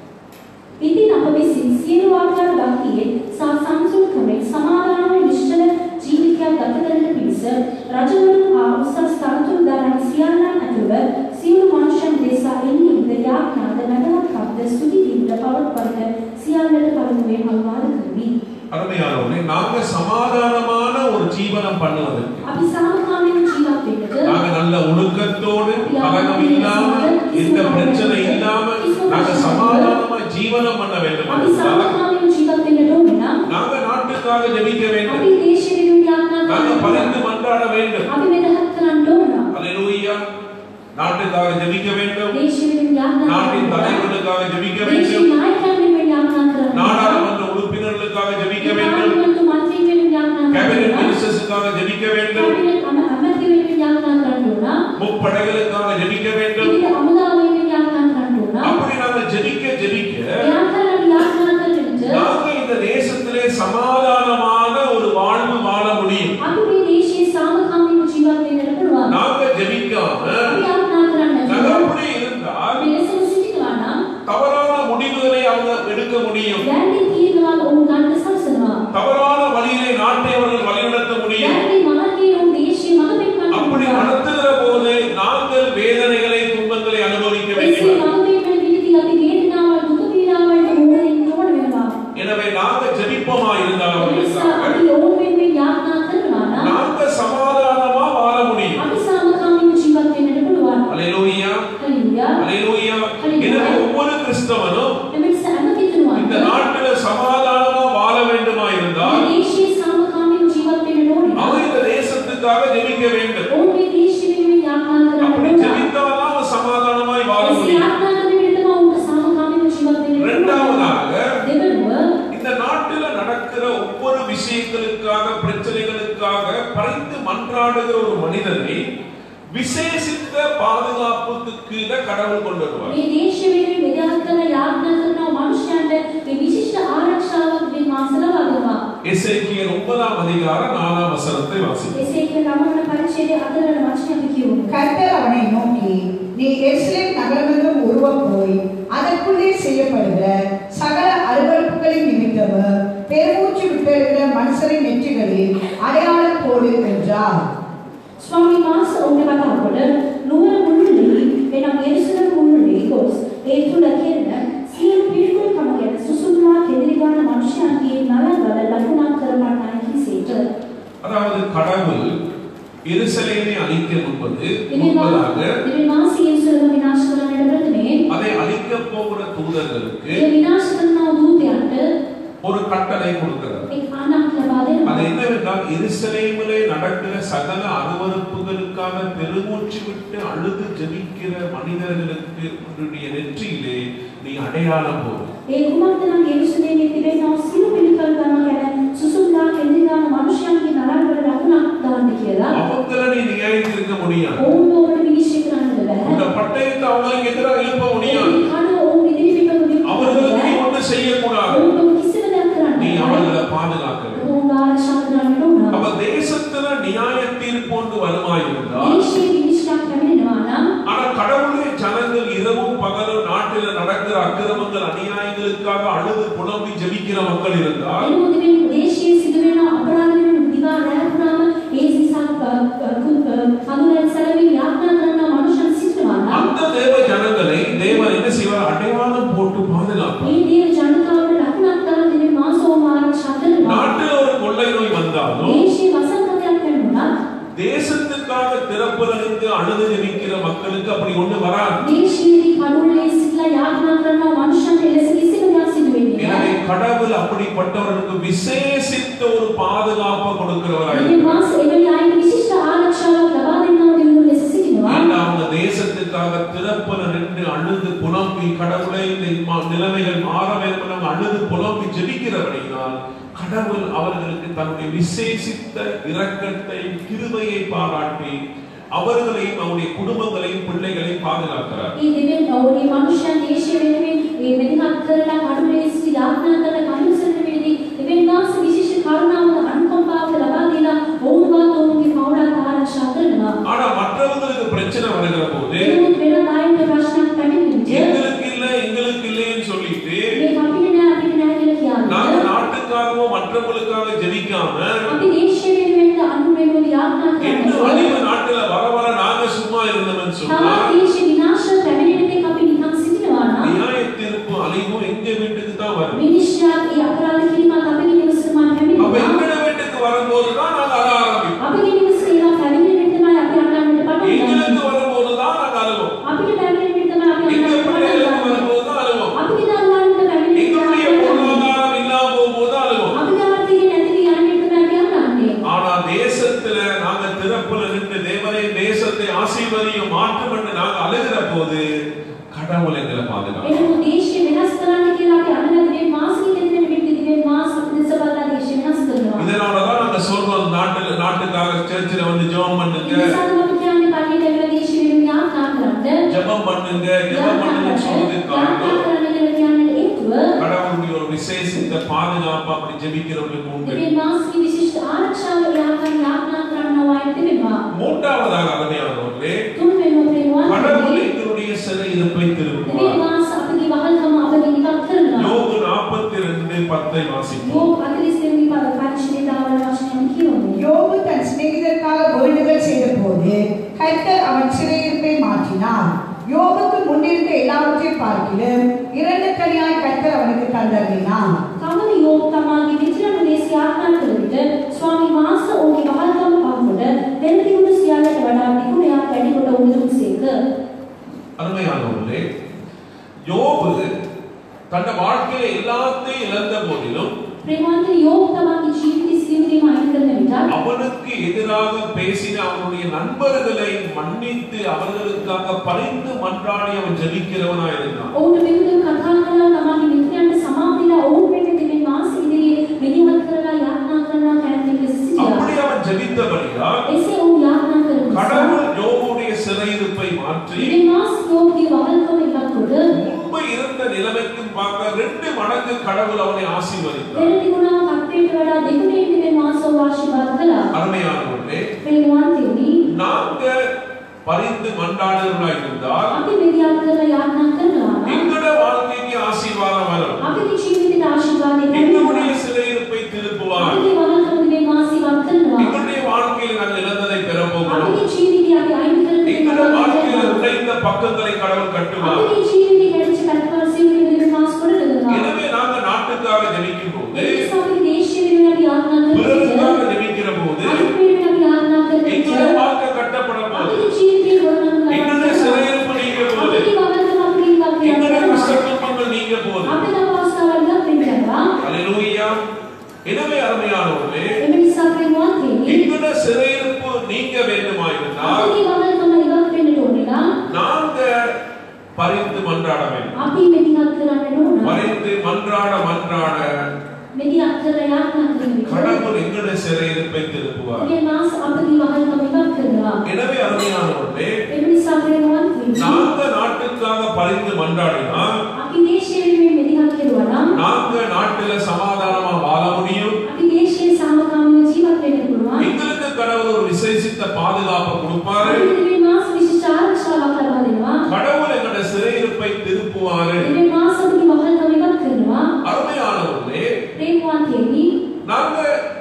ඉතින් අප විසින් සියලු ආකාර භක්තියෙන් සහ සංසුන්කමෙන් සමාදානව නිශ්චල ජීවිතයක් ගත කරන පිණිස රජවරුන් හා උසස් තනතුරු දරන සියල්ලන් ඇතුළු සියලු මනුෂ්‍යයන් දෙසා එන්නේ යාඥාද නැදවත් කප්ද ස්තුති දින්ද පවත්වන සියල්ලට පරිමුවෙන් අනුවාද කරමි. அருமையானவர்களே, நாங்க சமாதானமான ஒரு ஜீவனம் பண்ணுவதற்கு, අපි සාමකාමීව ජීවත් වෙන්නට, நாங்க நல்ல ஒழுக்கத்தோடு கலகம் இல்லாம எந்த பிரச்சனை இல்லாம நாங்க சமாதானமா ஜீவனம் பண்ண வேண்டும். අපි සාමකාමීව ජීවත් වෙන්නට ඕන නම් நாங்க நாட்டுக்காக ஜெபிக்க வேண்டும். අපි දේශය වෙනුවෙන් යාඥා நாங்க කරන්න பரிந்து மன்றாட வேண்டும். අපි මෙතනත් කරන්න ඕන. அல்லேலூயா. நாட்டுக்காக ஜெபிக்க வேண்டும். දේශය වෙනුවෙන් යාඥා நாட்டின் தலைவர்களுக்காக ஜெபிக்க දේශය வேண்டும். නායකයන් වෙනුවෙන් යාඥා කරන්න. நாடாளுமன்ற உறுப்பினர்களுக்காக ஜெபிக்க வேண்டும். පාර්ලිමේන්තු මන්ත්‍රී වෙනුවෙන් යාඥා කරන්න. கேபினட் மினிஸ்டர்ஸுக்காக ஜெபிக்க வேண்டும். கேபினட் அமர்த்தி වෙනුවෙන් යාඥා කරන්න ඕන. முப்படைகளுக்காக ஜெபிக்க வேண்டும். ඉතින් අමුදාව වෙනුවෙන් යාඥා කරන්න ඕන. அப்படி நாங்கள் ஜெபிக்க ஜெபிக்க යාඥා යාඥා කරනකොට நாங்கள் இந்த தேசத்திலே சமாதானமான ஒரு வாழ்வு வாழ முடியும். අපි මේ දේශයේ සාමකාමීව ජීවත් වෙන්නට පුළුවන්. நாங்கள் ஜெபிக்காம අපි යාඥා කරන්නේ நாங்கள் அப்படி இருந்தால் මෙලෙස සිටිනවා නම් தவறான முடிவுகளை அவங்க எடுக்க முடியும். වැරදි තීරණ ඔවුන් ගන්න සලසනවා. தவறான வழியிலே நாட்டை அவர்கள் வழிநடத்த முடியும். වැරදි මාර්ගයේ ඔවුන් දේශයේ මඟ පෙන්වන්න அப்படி நடத்துகிற போது நாங்கள் வேதனைகளை துன்பங்களை அனுபவிக்க එසේ வேண்டும். මඟ පෙන්වන විදිහට අපි වේදනාවල් දුක පීඩාවල්ට මුහුණ දෙන්න ඕන වෙනවා. எனவே நாங்கள் ஜெபிப்போமா இருந்தாலும் ඒ නිසා අපි ඔවුන් වෙනුවෙන් යාඥා කරනවා නම් நாங்கள் சமாதானமா வாழ முடியும். අපි සාමකාමීව ජීවත් වෙන්නට පුළුවන්. அல்லேலூயா. හalleluya. அல்லேலூயா. எனவே ஒவ்வொரு கிறிஸ்தவனும் එමෙන්න අනුකිතුනවා. இந்த நாட்டில சமாதானமா வாழ வேண்டுமா இருந்தால் මේ දේශයේ සාමකාමීව ජීවත් වෙන්න ඕනේ. அவன் இந்த தேசத்துக்காக ஜெபிக்க வேண்டும். ඔවුන් මේ දේශය වෙනුවෙන් යාඥා කරන්න அப்படி ඕන. ஜெபித்தால் அவன் சமாதானமாய் வாழ ඒ முடியும். යාඥා කරන විට තමයි ඔවුන්ට සාමකාමීව ජීවත් වෙන්න පුළුවන්. இரண்டாவதாக දෙවනුව இந்த நாட்டில நடக்கிற ஒவ்வொரு விஷயங்களுக்காக பிரச்சனைகளுக்காக பரிந்து மன்றாடுகிற ஒரு மனிதனை விசேஷித்த பாதுகாப்புக்கு கீழே கடவுள் கொண்டு வருவார். මේ දේශය වෙනුවෙන් මෙදාස් කරන යාඥා කරන මනුෂ්‍යයන්ට මේ විශිෂ්ට ආරක්ෂාවක් මේ මාසල වදනවා. எசேக்கியேல் ஒன்பதாம் அதிகாரம் நாலாம் வசனத்தை வாசிப்போம். එසේකියල රමණ පරිච්ඡේදයේ අතවන වචන අපි කියමු. கர்த்தர் அவனை நோக்கி, நீ எருசலேம் நகரமெங்கும் உருவப் போய் அதற்குள்ளே செய்யப்படுகிற சகல அருவருப்புகளின் நிமித்தமும் பெருமூச்சு விட்டெழுகிற மனுஷரின் நெற்றிகளில் அடையாளம் போடு என்றார். ස්වාමීන් වහන්සේ ඔවුන්ට කතා කොට නුවර මුළුල්ලේ වෙනම එරුසලම් මුළුල්ලේ ගොස් ඒ තුල කියන සියලු පිළිකුල්කම ගැන සුසුම්ලා කෙදිරි ගන්න මනුෂ්‍යයන්ගේ නලවල ලකුණක් කරපන්නයි කිසේට. அதாவது கடவுள் எருசலேமை அழிக்க முன்பது முன்பதாக මේ මාසී එරුසලම විනාශ කරන්නට ප්‍රථමයෙන් அதை அழிக்க போகிற தூதர்களுக்கு ඒ විනාශ කරන දූතයන්ට ஒரு கட்டளை கொடுக்கிறார். එක් ආනක් ලබා දෙනවා. அது என்னவென்றால் எருசலேமிலே நடக்கிற சகல அருவருப்புகளுக்காக பெருமூச்சு விட்டு அழுது ஜெபிக்கிற மனிதர்களுக்கு உன்னுடைய நெற்றியிலே நீ அடையாளம் போடு. ඒ කුමක්ද නම් එරුසලමේ තිබෙන සියලු පිළිකල්කම ගැන සුසුම්ලා කෙදිරි ගන්න මනුෂ්‍යයන්ගේ නලවල ලකුණක් දාන්න කියලා. அவங்களை நீ நியாயத்திருக்க முடியாது. ඔවුන් ඔබට විනිශ්චය කරන්න බෑ. இந்த பட்டயத்தை அவங்களுக்கு எதிராக எழுப்ப முடியாது. அவர்களுக்கு நீ ஒன்றும் செய்யக்கூடாது. நீ அவர்களை பாதுகாக்க வேண்டும். பகலும் நாட்டில் நடக்கிற அக்கிரமங்கள் அநியாயங்களுக்காக அழுது புலம்பி ஜெபிக்கிற மக்கள் இருந்தால் දේශයේ සිදුවෙන අපරාධ වෙන දිවා රැඳුනාම ඒ සිසක් අනුරන් සැලවින් යාඥා කරන මනුෂ්‍යයන් සිටිනවා නම් அந்த தேவ ஜனங்களை தேவன் என்ன செய்வார்? அடையாளம் போட்டு பாதுகாப்பார். මේ දේව ජනතාවට ලකුණක් දාලා දෙවියන් මාසෝම ආරක්ෂා කරනවා. நாட்டில் ஒரு கொள்ளை நோய் வந்தாலும் දේශයේ වසංගතයක් වෙනවා தேசத்துக்காக திறப்பதற்கு அழுது ஜெபிக்கிற மக்களுக்கு அப்படி ஒண்ணு வராது. දේශයේදී කඩුල්ලේ සිටලා යාඥා කරන මනුෂ්‍යයන්ට එලෙස කිසිම දෙයක් සිදු වෙන්නේ නැහැ. எனவே கடவுள் அப்படிப்பட்டவர்களுக்கு விசேஷித்த ஒரு பாதுகாப்பு கொடுக்கிறவராய் දෙවියන් වහන්සේ එවැනි අයට විශිෂ්ට ආරක්ෂාවක් ලබා දෙනවා දෙවියන් ලෙස සිටිනවා. அவங்க தேசத்துக்காக திறப்பல நின்று அழுது புலம்பி கடவுளை இந்த நிலைமைகள் மாற வேண்டும் என்று அழுது புலம்பி ஜெபிக்கிறவரையினால் கடவுள் அவர்களுக்கு தன்னுடைய விசேஷித்த இரக்கத்தை கிருபையை பாராட்டி அவர்களையும் அவருடைய குடும்பங்களையும் பிள்ளைகளையும் பாதுகாக்கிறார். ඒ දෙවියන් ඔවුන්ගේ මනුෂ්‍යයන් දේශය වෙනුවෙන් මේ මෙදිහත් කරලා කඩුලේ සිට යාඥා කරන කමිසරණ වෙදී දෙවියන් වහන්සේ විශේෂ කරුණාව අනුකම්පාව ලබා දීලා ඔවුන්ව ඔවුන්ගේ පවුලට ආරක්ෂා කරනවා. ஆனா மற்றவங்களுக்கு பிரச்சனை வருகிற போது ඒත් වෙන අයට ප්‍රශ්නක් පැමිණෙන්නේ எங்களுக்கு இல்ல எங்களுக்கு இல்லைன்னு சொல்லிட்டு මේ අපිට නෑ අපිට නෑ කියලා நாங்க කියන්නේ. நாட்டுக்காகவோ மற்றவங்களுக்காக ஜெபிக்காம අපි දේශය වෙනුවෙන් අනුන් වෙනුවෙන් යාඥා இன்னும் කරනවා. அழிவு நாட்டுல வர வர நாங்க சும்மா இருந்தோம்னு சொன்னா තවත් දේශ විනාශ පැමිණෙන්නේ අපි නිකන් සිටිනවා නම් நியாய தீர்ப்பு அழிவும் எங்க வீட்டுக்கு தான் வரும். මිනිස්යාගේ අපරාධ කිරීමත් අපගේ නිවසේම அப்ப පැමිණෙනවා. எங்கட வீட்டுக்கு வரும்போது தான் நாங்க அழ ஆரம்பிப்போம். අපගේ නිවසේ ඒවා පැමිණෙන්නේ තමයි අපි අඬන්නට පටන් ගන්නේ. எங்களுக்கு வரும்போது தான் நாங்க அழுவோம். අපිට පැමිණෙන්නේ තමයි අපි எங்க අඬන්නට පටන් பிள்ளைகளுக்கு ගන්නේ. வரும்போது தான் அழுவோம். අපගේ දරුවන්ට පැමිණෙන්නේ எங்களுடைய பொருளாதாரம் இல்லாம போகும்போது அழுவோம். අපගේ ආර්ථිකය නැති වී යන්නේ තමයි අපි අඬන්නේ. ஆனா தேசத்துல நாங்க திறப்புல நின்று தேவனே தேசத்தை ஆசீர்வதியும் மாற்றும் என்று நாங்க அழுகிற போது கடவுள் எங்களை பாதுகாப்பார். එහෙනම් දේශය වෙනස් කරන්න කියලා අපි අඬන දේ මාසික දෙන්න වෙන්නේ දිවෙන් මාස දෙසබල්ලා දේශය වෙනස් කරනවා. இதனாலதான் நாங்க சொல்றோம் நாட்டுல நாட்டுக்காக சர்ச்சில் வந்து ஜெபம் பண்ணுங்க ඉතින් අපි කියන්නේ පල්ලියට ඇවිල්ලා දේශය වෙනුවෙන් යාඥා කරන්න. ஜெபம் பண்ணுங்க ஜெபம் பண்ணுங்கன்னு சொல்றதுக்கு காரணம் கடவுளுடைய ஒரு விசேஷித்த பாதுகாப்பு அப்படி ஜெபிக்கிறவர்களுக்கு உண்டு. දෙවියන් වහන්සේ විශිෂ්ට ආරක්ෂාව යාඥා යාඥා කරනවා අයට තිබෙනවා. மூன்றாவதாக அருமையானவர்களே තුන්වෙනිව ප්‍රේමවත් கடவுள் எங்களுடைய சிறையிருப்பை திருப்புவார். දෙවියන් වහන්සේ අපගේ වහල්කම අපගේ ඉවත් කරනවා. யோபு நாற்பத்தி இரண்டு பத்தை வாசிப்போம். யோபு අතලිස් දෙවෙනි පද පරිච්ඡේදවල වචනයෙන් කියවමු. யோபு தன் சிநேகிதருக்காக வேண்டுதல் செய்தபோது கர்த்தர் அவன் சிறையிருப்பை மாற்றினார். யோபுக்கு முன்னிருந்த எல்லாவற்றையும் பார்க்கிலும் இரண்டு தனியாய் கர்த்தர் அவனுக்கு தந்தருளினார். කවද යෝබ් තමාගේ විචාරණ දේශය යාඥා කළ විට ස්වාමීන් වහන්සේ ඔහුගේ වහල්කම පහකට දෙන්න තිබුණු සියල්ලට වඩා නිකුණයක් වැඩි කොට උදුරුසේක. அருமையானவர்களே யோபு தன் வாழ்க்கையில எல்லாத்தையும் இழந்த போதிலும் ප්‍රේමවන්ත යෝබ් තමාගේ ජීවිතය සියුම්දීම අයින් කරන විට அவனுக்கு எதிராக பேசின அவனுடைய நண்பர்களை மன்னித்து அவர்களுக்காக பரிந்து மன்றாடி அவன் ஜெபிக்கிறவனாய் இருந்தான். ඔවුන්ට විරුද්ධව කතා කරලා තමාගේ මිත්‍රයන්ට සමාපිලා ඔවුන් වෙත දෙවියන් වහන්සේ ඉදිරියේ මෙහෙවත් කරලා යාඥා කරනවා කැමති ලෙස සිටියා. அப்படி அவன் ஜெபித்தபடியால் එසේ ඔවුන් යාඥා කරන නිසා கடவுள் யோபுடைய சிறையிருப்பை மாற்றி දෙවියන් වහන්සේ යෝබ්ගේ වහල්කම ඉවත් කොට முன்பு இருந்த நிலைமைக்கு பார்க்க ரெண்டு மடங்கு கடவுள் அவனை ஆசீர்வதித்தார். දෙන තිබුණා කප්පේට වඩා දෙගුණෙන් දෙවියන් වහන්සේ ආශිර්වාද කළා. அருமையானவர்களே ප්‍රේමවන්තයනි நாங்க பரிந்து மன்றாடுகிறவர்களாய் இருந்தால் අපි මෙදියා කරලා යාඥා කරනවා නම් எங்களோட வாழ்க்கைக்கு ஆசீர்வாதம் வரும். අපේ ජීවිතයට ආශිර්වාදයක් எங்களுடைய ලැබෙනවා. சிறையிருப்பை திருப்புவார். අපේ වහල්කම දෙවියන් වහන්සේ ඉවත් කරනවා. எங்களுடைய வாழ்க்கையில் நாங்கள் இழந்ததை பெறப்போகிறோம். අපේ ජීවිතය අපි අයින් කරන எங்களுடைய வாழ்க்கையில் உடைந்த பக்கங்களை கடவுள் கட்டுவார். අපේ ජීවිතේ ගැටච්ච පැත්තවල සියුම් දෙවියන් වහන්සේ කොට දෙනවා. எனவே நாங்க நாட்டுக்காக ஜெபிக்கும் போது ඒ නිසා අපි දේශය වෙනුවෙන් අපි යාඥා කරන විට பிறருக்காக ஜெபிக்கிற போது අපි වෙනුවෙන් අපි යාඥා කරන විට எங்களுடைய வாழ்க்கை கட்டப்பட போது අපේ ජීවිතේ ගොඩනගන எங்களுடைய சிறையிருப்பு நீங்க போது අපේ වහල්කම අපි ඉවත් எங்களுடைய කරනවා. கஷ்டத்துன்பங்கள் நீங்க போது අපේ අවස්ථාවල් ඉවත් වෙනවා. அல்லேலூயா. எனவே அருமையானவர்களே එම නිසා ප්‍රේමවන්තයනි எங்களுடைய சிறையிருப்பு நீங்க வேண்டுமாயிருந்தால் අපේ වහල්කම ඉවත් වෙන්නට ඕනේ නම් நாங்க பரிந்து மன்றாட வேண்டும். අපි මෙදිහත් කරන්න ඕන. பரிந்து மன்றாட மன்றாட මෙදිහත් කරලා යාඥා කරන විට கடவுள் எங்களுடைய சிறையிருப்பை திருப்புவார். දෙවියන් වහන්සේ අපගේ වහල්කම ඉවත් කරනවා. எனவே அருமையானவர்களே එම නිසා ප්‍රේමවන්තයනි நாங்க நாட்டுக்காக பரிந்து மன்றாடினால் අපි දේශය වෙනුවෙන් මෙදිහත් කරුවා නම් நாங்க நாட்டுல சமாதானமா வாழ முடியும். අපි දේශයේ සාමකාමීව ජීවත් වෙන්න පුළුවන්. எங்களுக்கு கடவுள் ஒரு விசேஷித்த பாதுகாப்பு கொடுப்பாரு. අපිට දෙවියන් වහන්සේ විශේෂ ආරක්ෂාවක් ලබා දෙනවා. கடவுள் எங்களுடைய சிறையிருப்பை எழுப்புவாரு. දිව්‍ය මාසකගේ වහල්කම ඉවත් කරනවා. அருமையானவர்களே, ප්‍රේමවන්තයනි, நாங்க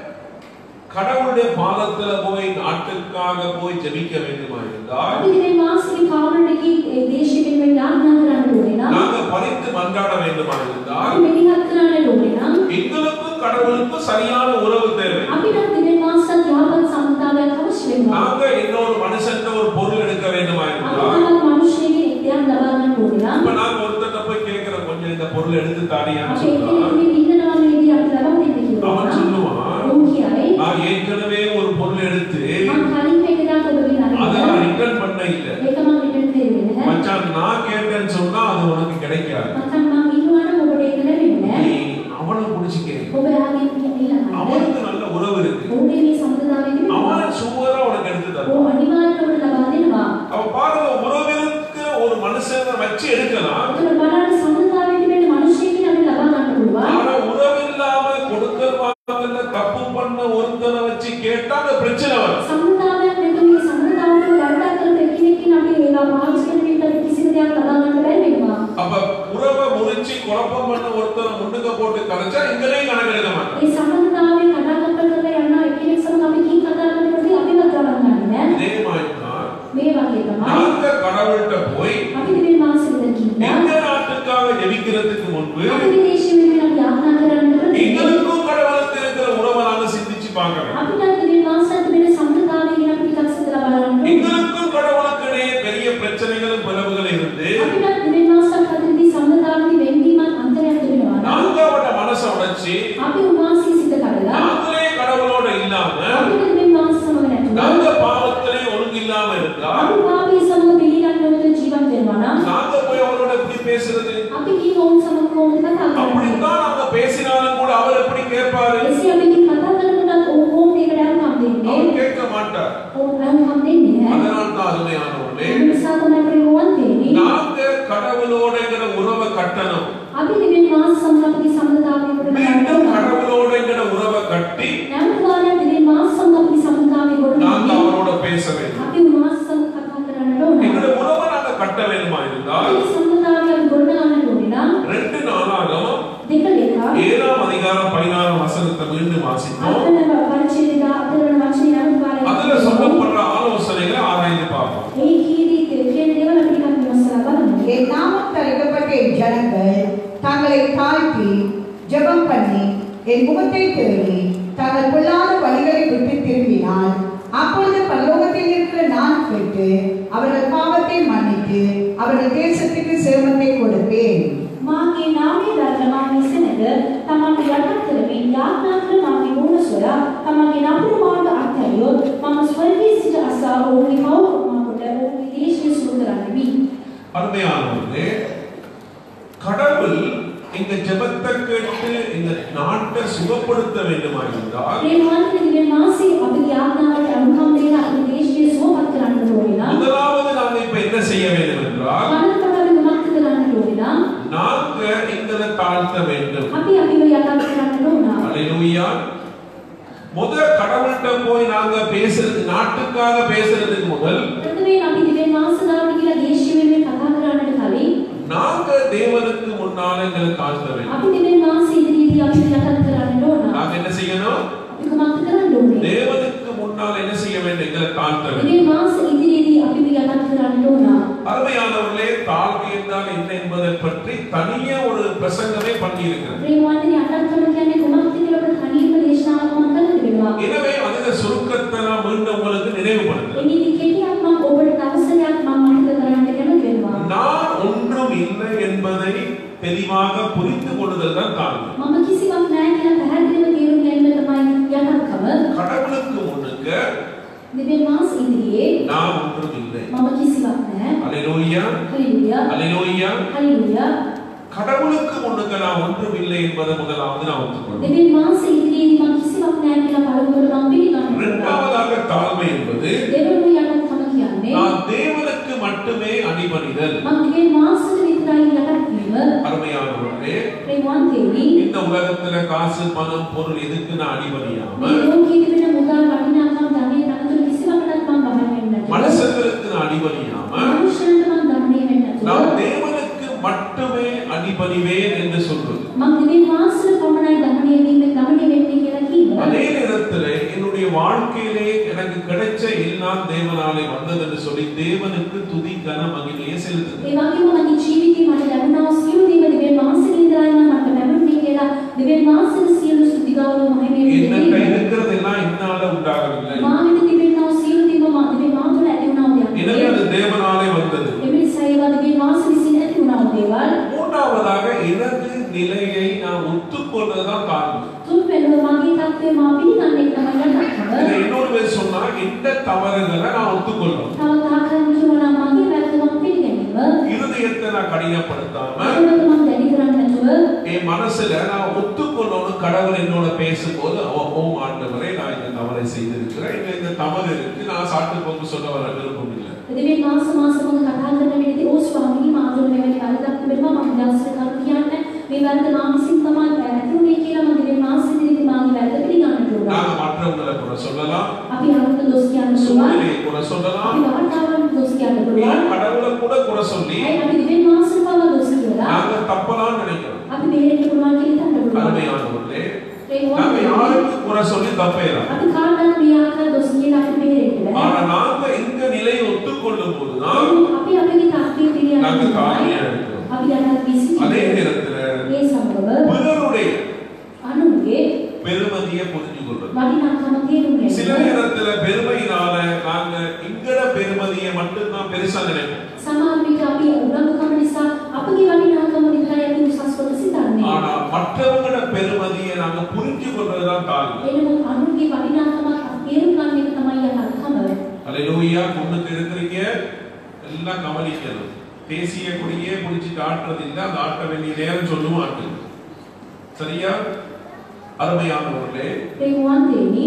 கடவுளுடைய பாதத்துல போய் நாட்டுக்காக போய் ஜெபிக்க வேண்டுமா இருந்தால், අපි දිව්‍ය මාසකගේ කාමරණකේ දේශයෙන් වෙන යාඥා කරන්න ඕනේ නම්, நாங்க பரிந்து மன்றாட வேண்டுமா இருந்தால், අපි මෙලිහත් කරන්න ඕනේ නම්, எங்களுக்கும் கடவுளுக்கும் சரியான உறவு தேவை. අපිට දිව්‍ය මාසත් යහපත් සම්බන්ධතාවයක් අවශ්‍ය වෙනවා. நாங்க இன்னொரு மனுஷன்ட்ட ஒரு பொருள் எடுக்க வேண்டுமா இருந்தால், අපි මනුෂ්‍යයෙක් එක්කයන් ලබා ගන්න ඕනේ නම්, இப்ப நாங்க ஒருத்தட்ட போய் கேக்குறோம், கொஞ்சம் இந்த பொருள் எடுத்து தாடியான்னு අපි சொன்னா, එක්කෙනෙක් ඉන්නනවා මේ විදිහට අපි ලබා දෙන්න කියලා. அவன் சொல்லுவான், ඔව් කියයි. நான் ஏற்கனவே ஒரு பொருள் எடுத்து මම කලින් එකදාක ඔබගෙන් அதை අරගෙන நான் ரிட்டர்ன் பண்ண இல்ல. ඒක මම රිටර්න් දෙන්නේ නැහැ. மச்சான், நான் கேட்டேன்னு சொன்னா அது உனக்கு கிடைக்காது. මචං මම ඉන්නවා නම් ඔබට ඒක ලැබෙන්නේ නැහැ. நீ அவனை புடிச்சுக்க. ඔබ යාගෙන් ඊළඟට அவனுக்கு நல்ல உறவு இருக்கு. ඔබේ මේ සම්බන්ධතාවය තිබෙනවා. அவன் சுவரா உனக்கு எடுத்து தருவான். ඔව් අනිවාර්යයෙන්ම ඔබට ලබා දෙනවා. அவ பாருங்க, உறவிற்கு ஒரு மனுஷனை வச்சு எடுக்கலாம். ඒතර බලන්න සම්බන්ධතාවය තිබෙන මිනිස්සෙකින් අපි ලබා ගන්න පුළුවන්. ஆனா உறவில்லாம கொடுக்கல் வாங்கல்ல தப்பு பண்ண ஒருத்தனை வச்சு கேட்டா அந்த பிரச்சனை வரும். සම්බන්ධතාවයක් නැතුව මේ සම්බන්ධතාවයට වරදක් කරපු එක්කෙනෙක්ගෙන් අපි ඒවා පාවිච්චි කරන විට කිසිම දෙයක් ලබා ගන්න බැරි වෙනවා. அப்ப உறவை முறிச்சு குழப்பம் பண்ண ஒருத்தனை முன்னுக்கு போட்டு கரைச்சா இங்கேயும் கணக்கெடுக்க மாட்டான். මේ සම්බන්ධතාවය කඩාකප්පල් කරලා යන එක්කෙනෙක් සමග අපි කී කතා කරනකොට අපිවත් ගණන් ගන්නේ නැහැ. இதே மாதிரிதான் මේ වගේ තමයි நாங்க கடவுள்கிட்ட போய் අපි දිව්‍ය මාසෙකට කියනවා. எங்க நாட்டுக்காக ஜெபிக்கிறதுக்கு முன்பு අපි දේශයෙන් වෙන අපි යාඥා කරන්නකොට எங்களுக்கும் கடவுளுக்கு இருக்கிற உறவை நாங்க சிந்திச்சு பார்க்கணும். අපිට දිව්‍ය මාසෙත් වෙන සම්බන්ධතාවය ගැන අපි ටිකක් සිතලා බලන්න ඕනේ. எங்களுக்கும் கடவுளுக்கு இடையே பெரிய பிரச்சனைகளும் பிளவுகளும் இருந்து අපිට දිව්‍ය මාසෙත් අතරදී සම්බන්ධතාවයේ වෙන්වීමක් අන්තරයක් තිබෙනවා. நாங்க அவட மனசை உடைச்சு අපි උන්වහන්සේ සිත කඩලා நாங்களே கடவுளோட இல்லாம අපිට දිව්‍ය මාස සමග නැතුව நாங்க பாவத்திலே ஒழுங்கு இல்லாம இருந்தா අපි පාපී සමග පිළිගන්නවද ජීවත් වෙනවා නම් நாங்க போய் அவரோட எப்படி பேசுறது? අපි කී වුන් සමග කොහොමද කතා කරන්නේ? அப்படித்தான் நாங்க பேசினாலும் கூட அவர் எப்படி கேட்பாரு? එසේ අපි කතා කරනකොට ඕකෝම් ඒකට අනුකම් දෙන්නේ. அவர் கேட்க மாட்டார். ඕක අනුකම් දෙන්නේ නැහැ. அதனால தான் அருமையானவர்களே, ඒ නිසා තමයි ප්‍රේමවන්තයනි. நாங்க கடவுளோடங்கிற உறவை கட்டணும். අපි දිව්‍ය මාස සමග අපේ සම්බන්ධතාවය කොට மீண்டும் கடவுளோடங்கிற உறவை கட்டி නැවත වාරයක් දිව්‍ය මාස සමග අපේ සම්බන්ධතාවය කොට நாங்க அவரோட பேச வேண்டும். අපි උන්වහන්සේ සමග කතා කරන්න ඕන. எங்களுடைய உறவை நாங்க கட்ட வேண்டுமா இருந்தால் අපේ සම්බන්ධතාවය අපි ගොඩ ගන්න ඕනේ නම් ரெண்டு நாளாகவும் දෙක දෙක ஏழாம் அதிகாரம் பதினாறாம் வசனத்தை மீண்டும் வாசிப்போம். අතන පරිච්ඡේදය අතරන වචනේ අනුපාරය. அதுல சொல்லப்படுற ஆலோசனைகளை ஆராய்ந்து பார்ப்போம். ඒ කීදී කියන දේවල් අපි ටිකක් විමසලා බලමු. என் நாமம் தரிக்கப்பட்ட என் ஜனங்கள் தங்களை தாழ்த்தி ஜெபம் பண்ணி என் முகத்தை தேடி தங்கள் பொல்லாத வழிகளை விட்டு திரும்பினால் அப்பொழுது பரலோகத்தில் இருக்கிற நான் கேட்டு அவர்கள் பாவத்தை மன்னித்து அவர்கள் தேசத்துக்கு சேமத்தை கொடுப்பேன். මාගේ නාමයේ ධර්ම මා විසනද තමන්ට යටත් කරමින් යාඥා කර මාගේ මූණ සොයා තමන්ගේ නපුරු මාර්ග අත්හැරියොත් මම ස්වර්ගයේ සිට අසා ඔවුන්ගේ පව් කොට ඔවුන්ගේ දේශය සුරු කරන්නෙමි. அருமையானவர்களே, கடவுள் இந்த ஜெபத்தை கேட்டு இந்த நாட்டை சுகப்படுத்த வேண்டுமா என்றால் ප්‍රේමවන්ත දිව්‍ය මාසයේ අපේ යාඥාවට අනුකම්ප දෙන අපේ දේශය සුවපත් කරන්න ඕනේ නම් முதலாவது நாங்க இப்ப என்ன செய்ய வேண்டும் என்றால் අනන්තවල මොකක්ද කරන්න ඕනේ නම් நாங்க எங்களை தாழ்த்த வேண்டும். අපි අපිව යටත් කරන්න ඕන. அல்லேலூயா. முத கடவுள்கிட்ட போய் நாங்க பேசுறது, நாட்டுக்காக பேசுறதுக்கு முதல் ප්‍රථමයෙන් අපි දිව්‍ය මාසදාවට කියලා දේශය වෙනුවෙන් කතා කරන්නට කලින් நாங்க தேவனுக்கு முன்னால எங்களை தாழ்த்த வேண்டும். අපි දිව්‍ය මාස ඉදිරියේදී අපි යටත් කරන්න ඕන. நாங்க என்ன செய்யணும்? අපි කොහොමද කරන්න ඕනේ? தேவனுக்கு முன்னால என்ன செய்ய வேண்டும்? எங்களை தாழ்த்த வேண்டும். දිව්‍ය මාස ඉදිරියේදී අපි යටත් කරන්න ඕන. அருமையானவர்களே, தாழ்வு என்றால் என்ன என்பதை பற்றி தனியே ஒரு பிரசங்கமே பண்ணி இருக்கிறேன். ප්‍රේමවන්තනි යටත් කරන කියන්නේ කොහොමද කියලා අපිට තනියම දේශනාවක් මම කරන්න තිබෙනවා. எனவே அந்த சுருக்கத்தை நான் மீண்டும் உங்களுக்கு நினைவுபடுத்துறேன். එනිදි කෙටියක් මම ඔබට අවසරයක් මම මතක කරගන්න කැමති වෙනවා. நான் ஒன்றும் இல்லை என்பதை தெளிவாக புரிந்து கொள்ளுதல் தான் தாழ்வு. මම කිසිවක් නැහැ කියලා පැහැදිලිව තේරුම් ගැනීම තමයි යටත්කම. கடவுளுக்கு முன்னுக்கு දිව්‍ය මාස ඉදිරියේ நான் ஒன்றும் இல்லை. මම කිසිවක් නැහැ. அல்லேலூயா, හalleluya அல்லேலூயா. හalleluya. கடவுளுக்கு முன்னுக்கு நான் ஒன்றும் இல்லை என்பதை முதலாவது நான் ஒத்துக்கொள்கிறேன். දිව්‍ය මාස ඉදිරියේදී මම කිසිවක් නැහැ කියලා පළමුවට මම පිළිගන්නවා. இரண்டாவதாக தாழ்மை என்பது දෙවනුව යටත්කම කියන්නේ நான் தேவனுக்கு மட்டுமே அடிபணிதல். මම දිව්‍ය මාසෙට විතරයි යටත් වීම. அருமையானவர்களே, ප්‍රේමවන්තනි இந்த உலகத்துல காசு பணம் பொருள் எதுக்கு நான் அடிபணியாம මේ ලෝකයේ තිබෙන මුදල් වටිනාකම් ධනෙ තනතුරු කිසිවකටත් මම බහල් වෙන්නේ නැහැ. மனுஷங்களுக்கு நான் அடிபணியாம මනුෂ්‍යයන්ට මම ධනෙ වෙන්නේ நான் නැහැ. தேவனுக்கு மட்டுமே கீழ்ப்படிவேன் என்று சொல்றது. මම දිව්‍ය වාසල පමණයි දහණය වීම දහණය වෙන්නේ කියලා කිව්වා. அதே நேரத்தில் என்னுடைய வாழ்க்கையிலே எனக்கு கிடைச்ச எல்லாம் தேவனாலே வந்தது என்று சொல்லி தேவனுக்கு துதி கன மகிமையை செலுத்துது. ඒ වගේම මගේ ජීවිතේ මට ලැබුණා සියලු දේව දිව්‍ය වාසලේ ඉඳලා මට ලැබුණේ කියලා දිව්‍ය වාසල සියලු ස්තුති ගෞරව මහිමය என்னட்ட இருக்கிறதெல்லாம் என்னால உண்டாகவில்லை. මා වෙත තිබෙනා සියලු දේව මා දිව්‍ය මා තුළ ඇති වුණා දෙයක්. எனவே அது தேவனாலே வந்தது. එනිසා ඒවා දිව්‍ය වාසල විසින් ඇති වුණා දේවල්. மூன்றாவதாக எனது நிலையை நான் ஒத்துக்கொள்வதுதான் காரணம். තුන්වෙනිව මගේ தත්ත්වය මා පිළිගන්නේ තමයි ලක්ෂණ. இதை இன்னொரு பேர் சொன்னா இந்த தவறுகளை நான் ஒத்துக்கொள்றேன். තව තාකරන් කියනවා මගේ වැරද්ද මම පිළිගැනීම. இருதயத்தை நான் கடினப்படுத்தாம ඒකට මම දැඩි කරන්නේ නැතුව என் மனசுல நான் ஒத்துக்கொள்ளணும். கடவுள் என்னோட பேசும்போது ஓ ஆண்டவரே நான் இந்த தவறை செய்திருக்கிறேன், இல்லை இந்த தவறு இருக்கு, நான் சாட்டு போக்கு சொல்ல வர விருப்பம் இல்லை. දිව්‍ය මාස මාසමක කතා කරන වෙලේදී ඕ ස්වාමීනි මාතුල මෙවැනි වැරද්දක් තිබෙනවා මම දැක්සල කරු කියන්නේ මේ වැරද්ද මා විසින් තමයි ඇති උනේ කියලා මම දිව්‍ය මාසෙදිදී මාගේ වැරද්ද පිළිගන්න ඕන. நாங்க மற்றவங்களை கூட சொல்லலாம், අපි අනුන්ට දොස් කියන්න පුළුවන්. சூழ்நிலையை கூட சொல்லலாம், අපි වාතාවරණ දොස් කියන්න පුළුවන්. கடவுளை கூட கூட சொல்லி ඒ අපි දිව්‍ය මාසෙ පවා දොස් කියලා நாங்க தப்பலாம் நினைக்கிறோம். අපි බේරෙන්න පුළුවන් කියලා හිතන්න පුළුවන්. அருமையானவர்களே, ඒ நாங்க වගේ யாருக்கு கூட சொல்லி தப்பேலாம். අපි කාටවත් මේ ආකාර දොස් කියලා අපි බේරෙන්න බෑ. ஆனா நாங்க இந்த நிலையை ஒத்துக்கொள்ளும் போதுதான் අපි අපේ තාක්ෂණය පිළිගන්න நாங்க ඕනේ. தாழ்மையா இருக்கிறோம். අපි යටත් විසින් அதே நேரத்துல ඒ සමගව பிறருடைய අනුන්ගේ பெருமதியை புரிஞ்சு கொள்வது. වටිනාකම තේරුම් சில ගන්න. நேரத்துல பெருமையினால நாங்க இங்கட பெருமதியை மட்டும்தான் பெருசா நினைப்போம். සමහර විට අපි උනන්දුකම නිසා අපගේ වටිනාකම විතරයි අපි උසස් කොට සිතන්නේ. ஆனா மற்றவங்களோட பெருமதியை நாங்க புரிஞ்சு கொள்வதுதான் தாழ்மை. එනමුත් අනුන්ගේ වටිනාකම තේරුම් ගන්න එක තමයි යහකම. அல்லேலூயா. முன்னுக்கு இருக்கிறீங்க எல்லாம் கவனிக்கணும். தேசிய கொடியே புடிச்சிட்டு ஆட்டுறது இல்ல, அந்த ஆட்ட வேண்டிய நேரம் சொல்லுவோம் ஆட்டு. சரியா? அருமையானவர்களே, ඒවන් දෙනි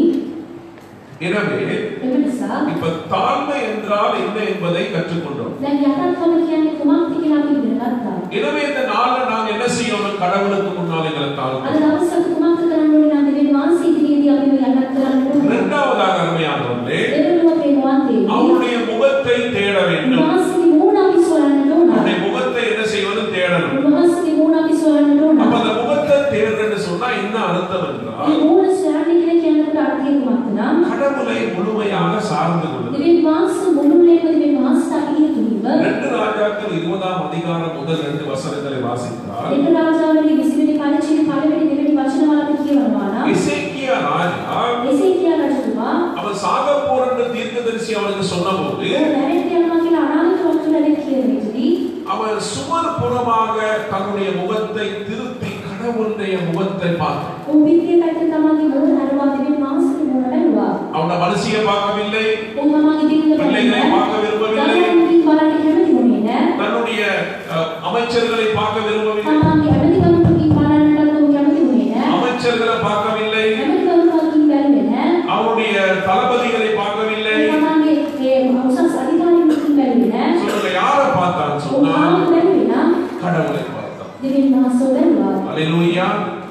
எனவே එම නිසා இப்ப தாழ்மை என்றால் என்ன என்பதை கற்றுக்கொண்டோம். දැන් යහකම කියන්නේ කුමක්ද කියලා අපි ඉගෙන ගත්තා. எனவே இந்த நாள்ல நாங்க என்ன செய்யணும்? கடவுளுக்கு முன்னால் எங்களை අද தாழ்த்தணும். දවසක කුමක්ද කරන්න ඕනේ නම් දෙවියන් වහන්සේ ඉදිරියේදී අපි යහක් කරන්න ඕනේ. இரண்டாவதாக அருமையானவர்களே, දෙවෙනුව ඒවන් දෙනි அவருடைய முகத்தை தேட வேண்டும். වහන්සේගේ මූණ අපි සොයන්න ඕන. அவருடைய முகத்தை என்ன செய்வது? தேடணும். වහන්සේගේ මූණ අපි සොයන්න ඕන. அப்ப அந்த முகத்தை தேடுறேன்னு சொன்னா என்ன அர்த்தம் என்றால் මේ මූණ සොයන්නේ කියලා කියනකොට අර්ථය කුමක්ද නම් கடவுளை முழுமையாக சார்ந்து கொள்ளுது. දෙවියන් වහන්සේ මුළුමනින්ම දෙවියන් වහන්සේ අහිමි තුනීව ரெண்டு ராஜாக்கள் இருபதாம் அதிகாரம் முதல் ரெண்டு வசனங்களை வாசித்தால் දෙක රාජාවලිගේ විසිවෙනි පරිච්ඡේදයේ පළවෙනි දෙවෙනි වචනවල අපි කියවනවා නම් எசேக்கியா ராஜா එසේකියා රජතුමා அவன் சாக போறன்னு தீர்க்கதரிசி அவனுக்கு சொன்னபோது නැරෙන්න යනවා කියලා අනාගත වචනවලින් කියන විදිහදී அவன் சுவர் புறமாக தன்னுடைய முகத்தை திருப்பி கடவுளுடைய முகத்தை பார்த்தான். ਉਹ විදිහේ පැත්තට තමන්ගේ මූණ හරවා දෙවියන් වහන්සේගේ මූණ බැලුවා. அவன மனுஷியை பார்க்கவில்லை, ਉਹ තමන්ගේ දිවිල பிள்ளைகளை பார்க்க விரும்பவில்லை, බලන්න කැමති වුණේ නැහැ. தன்னுடைய அஹ், அமைச்சர்களை பார்க்க விரும்பவில்லை, තමන්ගේ ඇමතිවරුන්ගේ බලන්නට ਉਹ කැමති වුණේ නැහැ. அமைச்சர்களை பார்க்கவில்லை, ඇමතිවරුන්ගේ බැලුවේ නැහැ. அவருடைய தளபதிகளை பார்க்கவில்லை. තමන්ගේ ඒ උසස් අධිකාරියන්ගේ බැලුවේ නැහැ. சொல்லுங்க, யாரை பார்த்தான்னு ਉਹ சொன்னா කාම බැලුවේ නම් கடவுளை பார்த்தான். දෙවියන් වහන්සේ බැලුවා. அல்லேலூயா.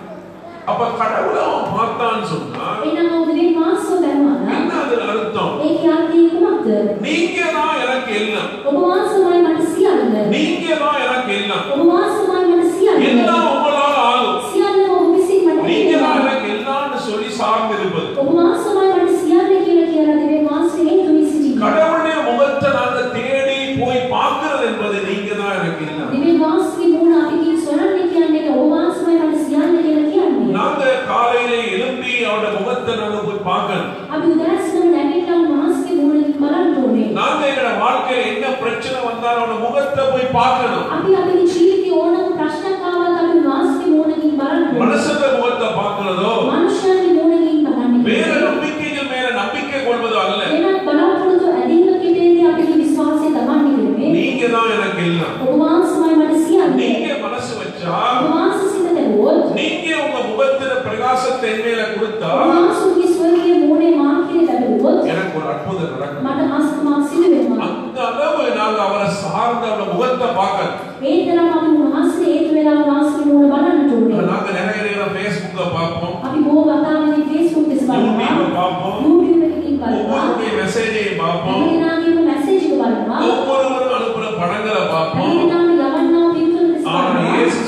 அப்ப கடவுளை அவன் பார்த்தான்னு சொன்னா එහෙනම් ਉਹ දෙවියන් වහන්සේ බැලුවා නම් என்ன அதுல அர்த்தம்? ඒකේ අර්ථය කුමක්ද? நீங்க தான் எனக்கு எல்லாம், ඔබ වහන්සේමයි මට සියල්ල. நீங்க தான் எனக்கு எல்லாம், ඔබ වහන්සේමයි මට සියල්ල. எல்லாம் உங்களால ஆகும், සියල්ල ඔබ විසින් මට நீங்க தான் ලැබෙනවා. எனக்கு எல்லாம்னு சொல்லி சார்ந்து இருப்பது. ඔබ වහන්සේමයි මට සියල්ල කියලා කියලා දෙවියන් වහන්සේ හේතු විසින්. கடவுளுடைய முகத்தை நாங்க தேடி போய் பார்க்கிறது என்பது நீங்க தான் எனக்கு எல்லாம். දෙවියන් වහන්සේගේ මූණ අපි කී සොයන්නේ කියන්නේ ඔබ වහන්සේමයි මට සියල්ල කියලා කියන්නේ. நாங்க காலையில எழும்பி அவருடைய முகத்தை நாங்க போய் பார்க்கணும். අපි උදෑසනම නැගිටලා වහන්සේගේ මූණ බලන්න ඕනේ. நாங்க எங்க வாழ்க்கையில என்ன பிரச்சனை வந்தாலும் அவருடைய முகத்தை போய் பார்க்கணும். අපි අපේ ජීවිතේ ඕනම ප්‍රශ්නක් ආවම අපි වහන්සේගේ මූණකින් බලන්න ඕනේ. மனுஷங்க முகத்தை பார்க்கிறதோ මනුෂ්‍යයන්ගේ මූණකින් බලන්නේ. வேற நம்பிக்கைகள் மேல நம்பிக்கை கொள்வதோ அல்ல. එහෙනම් බලාපොරොත්තු ඇදීමකදී අපි විශ්වාසය දමන්නේ නෙමෙයි. நீங்க தான் எனக்கு எல்லாம். ඔබ වහන්සේමයි මට සියල්ල. நீங்க மனசு வச்சா, ඔබ වහන්සේ සිත දැරුවොත් நீங்க உங்க முகத்தில பிரகாசத்தை என் மேல கொடுத்தா ඔබ වහන්සේගේ ස්වර්ගයේ මූණේ මා කියලා දැරුවොත් எனக்கு ஒரு அற்புதம் நடக்கும். මට ආස්තමක් සිදු වෙනවා. அந்த அளவு நாங்க அவரை சார்ந்த அவருடைய முகத்தை பார்க்கணும். ඒ තරම් අපි වහන්සේ හේතු වෙලා වහන්සේගේ මූණ බලන්නට ඕනේ. நாங்க நிறைய நேரம் Facebookல பார்ப்போம், අපි බොහෝ වතාවදී Facebook එක බලනවා. YouTube பார்ப்போம், YouTube එකකින් බලනවා. ஒவ்வொருடைய மெசேஜையும் பார்ப்போம், හැමදෙනාගේම මැසේජ් එක බලනවා. ஒவ்வொருவரும் அனுப்புற படங்களை பார்ப்போம். හැමදෙනාම යවන්නා පින්තූර ஆனா බලනවා. இயேசு சுவாமி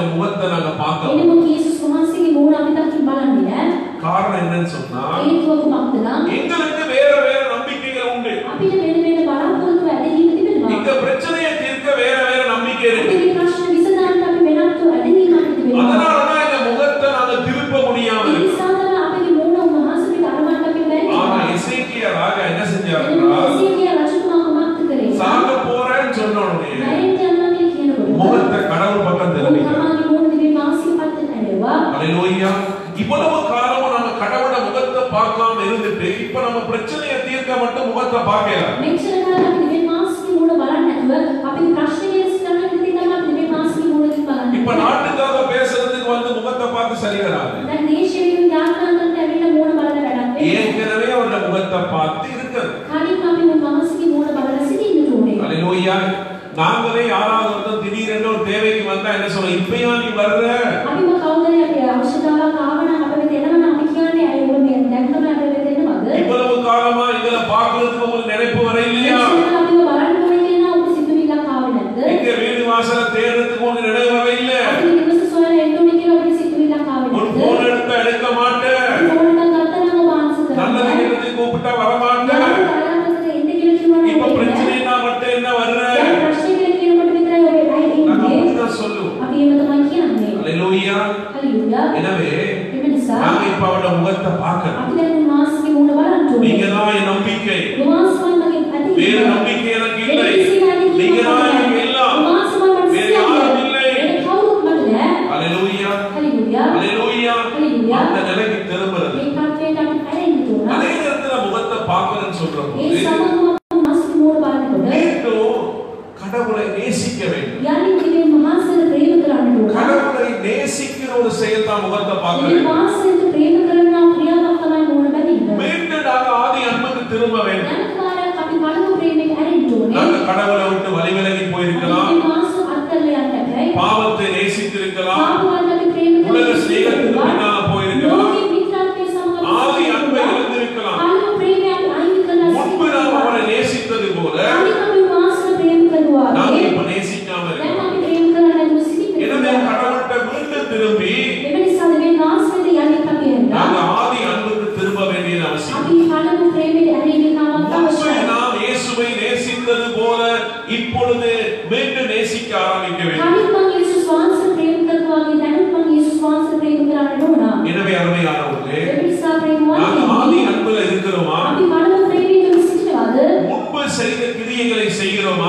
அவருடைய முகத்தை நாங்க பார்க்க එනමුත් යේසුස් වහන්සේගේ මූණ අපි දකින්න බලන්නේ නැහැ. காரணம் என்னன்னு சொன்னா හේතුව කුමක්ද නම් எங்களுக்கு வேற வேற நம்பிக்கைகள் உண்டு. අපිට වෙන වෙන බලාපොරොත්තු ඇදහිීම තිබෙනවා. இந்த பிரச்சனையை தீர்க்க வேற வேற நம்பிக்கை இருக்கு. අපේ ප්‍රශ්න විසඳන්න අපි වෙනත් ඇදහිීමක් තිබෙනවා. அதனால தான் இந்த முகத்தை நாங்க திருப்ப முடியாம ඒ இருக்கு. නිසා තමයි අපේ මූණ උන්වහන්සේට අරවන්න අපි බැරි. ஆனா எசேக்கியா ராஜா என்ன செஞ்சாருன்னா එසේකියා රජතුමා කුමක්ද කරේ? சாக போறேன்னு சொன்ன உடனே මරණයට යනවා කියලා කියනකොට முகத்தை கடவுள் பக்கம் திருப்பிட்டார். තමන්ගේ මූණ දිගේ වාසිය පැත්තට ඇරෙව්වා. ஹalleluya. இவ்வளவு காலமும் நம்ம கடவுளோட முகத்தை பார்க்காம இருந்துட்டு இப்ப நம்ம பிரச்சனையை தீர்க்க மட்டும் முகத்தை பார்க்கல. මෙච්චර කාලයක් අපි දිවේ වාසිය මූණ බලන්නේ නැතුව අපි ප්‍රශ්නේ විසඳන්න ඉතින් තමයි අපි දිවේ වාසිය මූණ දිහා බලන්නේ. இப்ப நாட்டுக்காக பேசுறதுக்கு வந்து முகத்தை பார்த்து சரி வராது. දැන් දේශයෙන් යාත්‍රාන්තයට ඇවිල්ලා මූණ බලන වැඩක් නෙවෙයි. ஏற்கனவே அவரோட முகத்தை பார்த்து இருக்குது. කලින් අපි උන්වහන්සේගේ මූණ බලලා සිටින්න ඕනේ. ஹalleluya. நாங்களே யாராவது ஒருத்தர் திடீரென்று ஒரு தேவைக்கு வந்தா என்ன சொல்ல இப்பயா நீ வர்ற අපිම කවුරුහරි අපි අවශ්‍යතාවක් ආවනම් අපිට එනවනම් අපි කියන්නේ අය ඔබ මේ දැක්කම අපිට එනවද? இவ்வளவு காலமா இதல பார்க்கிறதுக்கு உங்களுக்கு நினைப்பு வர இல்லையா? අපිව බලන්න ඕනේ කියන ඔබ සිතුවිල්ලක් ආවේ නැද්ද? எங்க வீடு வாசல தேடுறதுக்கு உங்களுக்கு நினைவு வர இல்ல? අපි නිවස සොයලා එන්න ඕනේ කියලා අපිට සිතුවිල්ලක් ආවේ ஒரு නැද්ද? போன் எடுத்தா எடுக்க மாட்டேன். ෆෝන් එකක් ගත්තා නම් ඔබ ආන්සර් කරනවා. நல்லது கேட்டது கூப்பிட்டா வர மாட்டேன். යාළුවෝ එන්න කියලා කිව්වනම් இப்ப பிரச்சனைனா மட்டும் என்ன வர்ற? දැන් ප්‍රශ්නේ කියලා කියනකොට විතරයි ඔබ ඇයි நான் ඉන්නේ? அப்படிதான் சொல்லுவோம். අපි එහෙම තමයි කියන්නේ. ஹalleluya. හalleluya. எனவே ඒ නිසා நாங்க இப்ப அவரோட முகத்தை பார்க்கணும். අපි දැන් උන්වහන්සේගේ මූණ බලන්න ඕනේ. நீங்க தான் என் நம்பிக்கை. උන්වහන්සේ මගේ ඇති வேறு நம்பிக்கை எனக்கு இல்லை. நீங்க தான் எனக்கு எல்லாம். வேறு யாரும் இல்லை. ஹalleluya. ஹalleluya. அந்த நிலைக்கு திரும்புறது. அதே நேரத்துல முகத்தை பார்க்கறேன்னு சொல்றப்போ மீண்டும் கடவுளை நேசிக்க வேண்டும். கடவுளை நேசிக்கிற ஒரு செயல் தான் முகத்தை பார்க்க வேண்டும். மீண்டும் நாங்க ஆதி அன்புக்கு திரும்ப வேண்டும். நாங்க கடவுளை விட்டு வழி விலகி போயிருக்கலாம், பாவத்தை நேசித்திருக்கலாம், உலக ஸ்நேகத்துக்கு பின்னால போயிருக்கலாம், ஆதி அன்பை இழந்திருக்கலாம். முன்பு நாம் அவரை நேசித்தது போல நாங்க இப்ப நேசிக்காம இருக்கோம். எனவே கடவுள்கிட்ட மீண்டும் திரும்பி நாங்க ஆதி அன்புக்கு திரும்ப வேண்டிய அவசியம். முன்பு நாம் இயேசுவை நேசித்தது போல இப்பொழுது மீண்டும் நேசிக்க ஆரம்பிக்க வேண்டும். எனவே அருமையானவர்களே, நாங்க ஆதி அன்புல இருக்கிறோமா? முன்பு செய்த கிரியைகளை செய்கிறோமா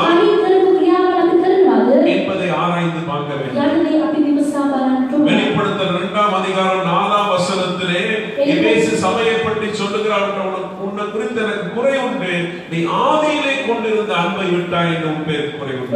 என்பதை ஆராய்ந்து பார்க்க வேண்டும். வெளிப்படுத்தல் இரண்டாம் அதிகாரம் நாலாம் வசனத்திலே எபேசு சபையை பற்றி சொல்லுகிறார், உன்னை குறித்து எனக்கு குறை உண்டு, நீ ஆதியிலே கொண்டிருந்த அன்பை விட்டாய் என்று உன் பேருக்கு குறை உண்டு.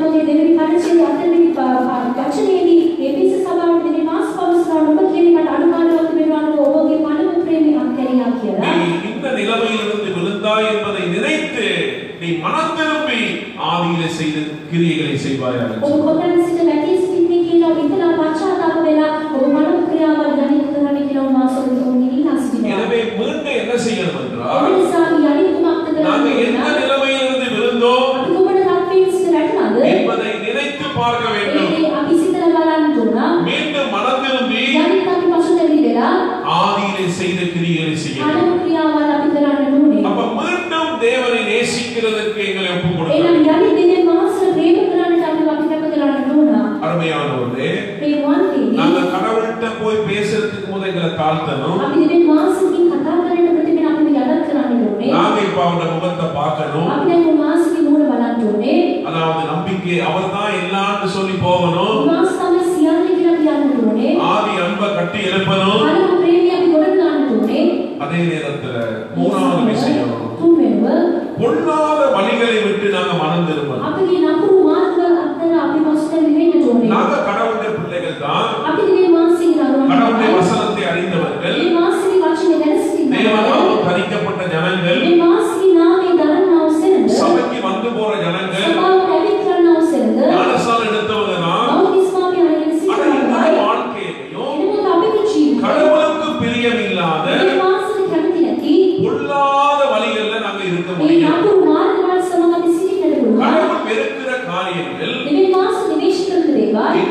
இந்த நிலைமையிலிருந்து விழுந்தாய் என்பதை நினைத்து நீ மனம் திரும்பி ஆதியிலே செய்த கிரியைகளை செய்வாயாக. எனவே மீண்டும் என்ன செய்யணும் என்றால், நாங்கள் எந்த நிலைமையிலிருந்து விழுந்தோம் என்பதை நினைத்து பார்க்க வேண்டும். மீண்டும் மனம் திரும்பி ஆதியிலே செய்த கிரியைகளை செய்யணும். அப்ப மீண்டும் தேவனை நேசிக்கிறதற்கு எங்களை ஒப்புக் கொடுக்கிறோம். அருமையானவர்களே, நாங்க கடவுள்கிட்ட போய் பேசுறதுக்கு முதல் எங்களை தாழ்த்தணும். நாங்க இப்ப அவரோட முகத்தை பார்க்கணும். அதாவது நம்பிக்கை அவர் தான் எல்லாம்னு சொல்லி போகணும். ஆதி அன்பை கட்டி எழுப்பணும். அதே நேரத்துல மூணாவது விஷயம், பொல்லாத வழிகளை விட்டு நாங்க மனம் திரும்பணும். நாங்க கடவுளுடைய பிள்ளைகள் தான், கடவுளுடைய வசனத்தை அறிந்தவர்கள், தேவனால் தரிக்கப்பட்ட ஜனங்கள், சபைக்கு வந்து போற ஜனங்கள், ஞானஸ்நானம் எடுத்தவங்க தான். ஆனா இந்த வாழ்க்கையிலும் கடவுளுக்கு பிரியமில்லாத பொல்லாத வழிகள்ல நாங்க இருக்க முடியும். கடவுள் வெறுக்கிற காரியங்கள் எங்களுக்குள்ள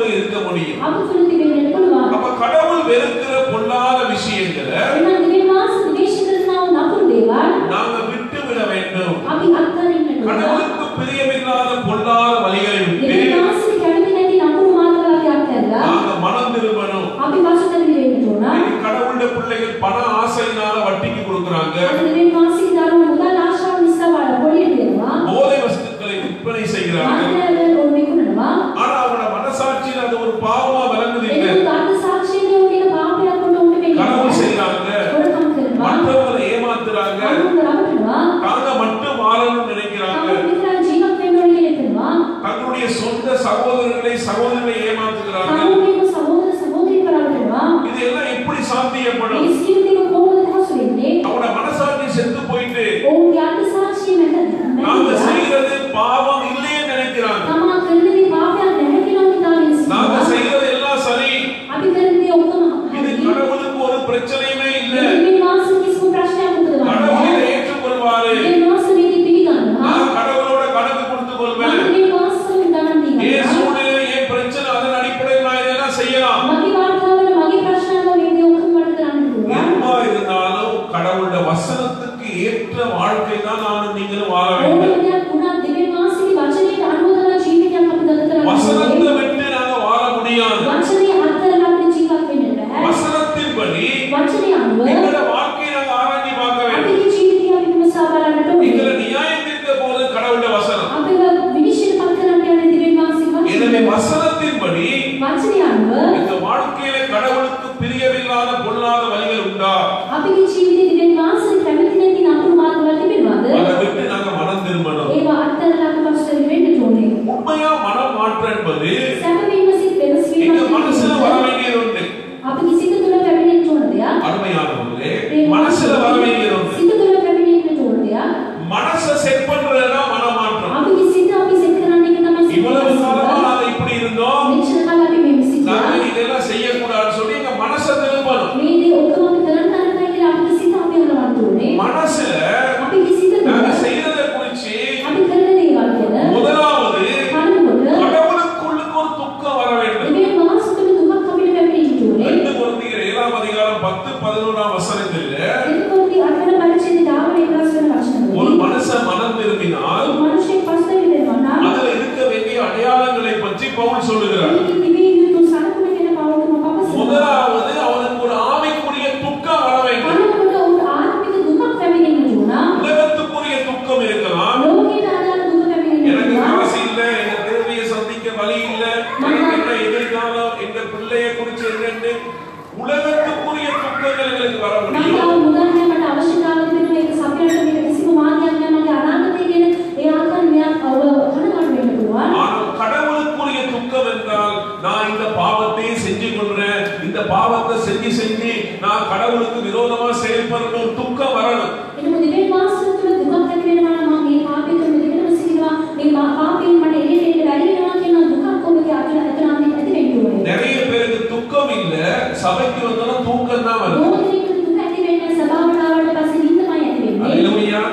கடவுளுக்குள்ள இருக்க முடியும். අපි තුල තිබෙන්නට පුළුවන්. அப்ப கடவுள் வெறுக்கிற பொல்லாத விஷயங்களை එහෙනම් දිව්‍ය මාස දේශ කරනව නපුරු දේවල් நாங்க விட்டு விட வேண்டும். අපි අත්හරින්නට ඕන. கடவுளுக்கு பிரியமில்லாத பொல்லாத வழிகளை விட்டு දිව්‍ය මාසෙ කැමති නැති නපුරු මාර්ගවල අපි අත්හැරලා நாங்க மனம் திரும்பணும். අපි පසුතැවිලි වෙන්න ඕන. இன்னைக்கு கடவுளுடைய பிள்ளைகள் பண ஆசையினால வட்டிக்கு கொடுக்கறாங்க. අද දිව්‍ය මාසෙ දරුවෝ මුදල් ආශාව නිසා පොලියට දෙනවා. போதை வஸ்துக்களை விற்பனை செய்கிறாங்க. මාර්ගවල ඕන විකුණනවා. ஆனா அவங்களோட மனசாட்சியில அது ஒரு பாவமா விளங்குது இல்ல. ඒක තාත්ත සාක්ෂියේ ඕන පාපයක් කොට උන්ට වෙන්නේ. கடவுள் செய்றாங்க. හොරකම් කරනවා. மற்றவங்களை ஏமாத்துறாங்க. අනුන්ව රවටනවා. தாங்க மட்டும் வாழணும்னு நினைக்கிறாங்க. තමන් විතරක් ජීවත් වෙන්න ඕන කියලා හිතනවා. தங்களுடைய சொந்த சகோதரர்களை சகோதரிகளை ஏமாத்துகிறாங்க. තමන්ගේ සහෝදර සහෝදරියව රවටනවා. இதெல்லாம் எப்படி சாத்தியப்படும்? මේ සියලු දේවල් කොහොමද හසු වෙන්නේ? அவனோட மனசாட்சி செத்து போயிட்டு ඔවුන්ගේ අත්ත සාක්ෂිය මැද நாங்க செய்யறது பாவம் இல்லையே நினைக்கிறாங்க. තමා කරන දේ පාපයක් නැහැ කියලා හිතාගෙන நாங்க සිටිනවා. செய்யறது எல்லாம் சரி. අපි කරන දේ ඔක්කොම இது கடவுளுக்கு ஒரு பிரச்சனையுமே இல்ல. මේ මාස කිසිම ප්‍රශ්නයක් උපදවන්නේ கடவுள் නැහැ. இதை ஏற்றுக்கொள்வாரு. මේ මාස මේක පිළිගන්නවා. நான் கடவுளோட கணக்கு கொடுத்து கொள்வேன். මේ මාස ගණන් ஏன் දීලා சூழ்நிலை ஏன் பிரச்சனை அதன் அடிப்படையில் நான் இதெல்லாம் செய்யலாம். මගේ වාර්තාවල මගේ ප්‍රශ්න වල මේ දේ ඔක්කොම මට කරන්න පුළුවන්. எதுவா இருந்தாலும் கடவுளுடைய வசனத்துக்கு ஏற்ற வாழ்க்கை தான் நானும் நீங்களும் வாழ வேண்டும். ඕනෑම දෙයක් වුණා දිව්‍ය මාසයේ වචනයට අනුව තමයි ජීවිතයක් අපි ගත කරන්නේ. வசனத்தை விட்டு நாங்க வாழ முடியாது. වචනේ අත්හැරලා අපිට ජීවත් වෙන්න බෑ. வசனத்தின்படி වචනේ අනුව எங்களோட வாழ்க்கையை நாங்க ஆராய்ச்சி பார்க்க வேண்டும். අපේ ජීවිතය අපි විමසා බලන්නට எங்களை ඕනේ. நியாயம் தீர்க்க போது கடவுளுடைய வசனம். අපේ විනිශ්චය පත් කරන්න යන දිව්‍ය මාසයේ எனவே වචනේ வசனத்தின்படி වචනේ අනුව இந்த வாழ்க்கையில கடவுளுக்கு பிரியமில்லாத பொல்லாத வழிகள் உண்டா? අපේ ජීවිතේ දිව්‍ය මාසයේ කැමති නැති නපුරු මාර්ගවල තිබෙනවද? அதை விட்டு நாங்க மனம் திரும்பணும். ඒවා අත්හැරලා අපි පසුතැවිලි වෙන්නට ඕනේ. உண்மையா மனம் மாற்றம் என்பது සැබවින්ම සිත් වෙනස් எங்க වීමක් மனசுல வர வேண்டியது உண்டு. අපේ සිත තුළ පැමිණෙන්න ඕන දෙයක්. அருமையானவர்களே, மனசுல வர வேண்டியது உண்டு. සිත තුළ පැමිණෙන්න ඕන දෙයක්. மனசை செட் பண்றதுதான் மனம் மாற்றம். අපේ සිත අපි සෙට් කරන්න එක තමයි සිත. இவ்வளவு காலமா நாங்க இப்படி இருந்தோம், මෙච්චර කාල අපි මේ සිතා நாங்க இதெல்லாம் செய்யக்கூடாதுன்னு சொல்லி எங்க மனசை திரும்பணும். මේ දේ ඔක්කොම අපි කරන්න හදනවා කියලා අපේ සිත අපි හොරවන්න ඕනේ. மனசுல අපේ සිත நாங்க තුළ செய்யறதை குறிச்சு අපි කරන දේවල් ගැන முதலாவது බලනකොට கடவுளுக்குள்ளுக்கு ஒரு துக்கம் வர வேண்டும். මේ මාස තුළ දුකක් අපිට පැමිණෙන්න ඕනේ. ரெண்டு கொரிந்தியர் ஏழாம் அதிகாரம் பத்து பதினொன்றாம் வசனத்தில் එතකොටදී අටවන පරිච්ඡේදයේ දාවන එකොළහ වෙනි ஒரு වචනවලදී மனுஷன் மனம் திரும்பினால் මනුෂ්‍යයෙක් පසුතැවිලි වෙනවා නම් அதுல இருக்க வேண்டிய அடையாளங்களை பற்றி பவுல் சொல்லுகிறார். මේකේ තිබිය යුතු සලකුණ ගැන පවුලම පවසනවා. முதலாவது அவனுக்கு ஒரு ஆவிக்குரிய துக்கம் வர வேண்டும். බලනකොට උන්ට ආත්මික දුකක් පැමිණෙන්න ඕන. உலகத்துக்குரிய துக்கம் இருக்கலாம். ලෝකයට අදාළ දුක පැමිණෙන්න எனக்கு ඕන. காசு இல்ல, எங்க தேவையை சந்திக்க வழி இல்ல, எனக்கு என்ன எதிர்காலம், எங்க பிள்ளைய குறிச்சு என்னன்னு உலகத்துக்குரிய துக்கங்கள் எங்களுக்கு வர මම முடியும். මුදල් මට අවශ්‍යතාවය තිබෙනවා. ඒක සපයන්න මේක කිසිම මාර්ගයක් නැහැ. මගේ අනාගතය ගැන ඒ ආකාරයෙන් මෙයා අව කනගාටු වෙන්න පුළුවන්. ஆனால் கடவுளுக்குரிய துக்கம் என்றால் நான் இந்த பாவத்தை செஞ்சு கொள்றேன், இந்த பாவத்தை செஞ்சு செஞ்சு நான் கடவுளுக்கு விரோதமா செயல்படுற ஒரு துக்கம் வரணும். එතකොට දිව්‍ය මාස තුළ දුකක් ඇති වෙනවා නම් මම මේ පාපයෙන් මිදෙන්න සිටිනවා. මේ පාපයෙන් මට එළියට එන්න බැරි වෙනවා කියන දුකක් ඔබගේ අතට ඇතනාදී ඇති වෙන්න ඕනේ. நிறைய பேருக்கு துக்கம் இல்ல, சபைக்கு வந்தாலும் தூக்கம் தான் வருது. බොහෝ දෙනෙකුට දුක ඇති වෙන්නේ සබාවට ආවට පස්සේ නිින්දමයි ඇති වෙන්නේ. அல்லேலூயா.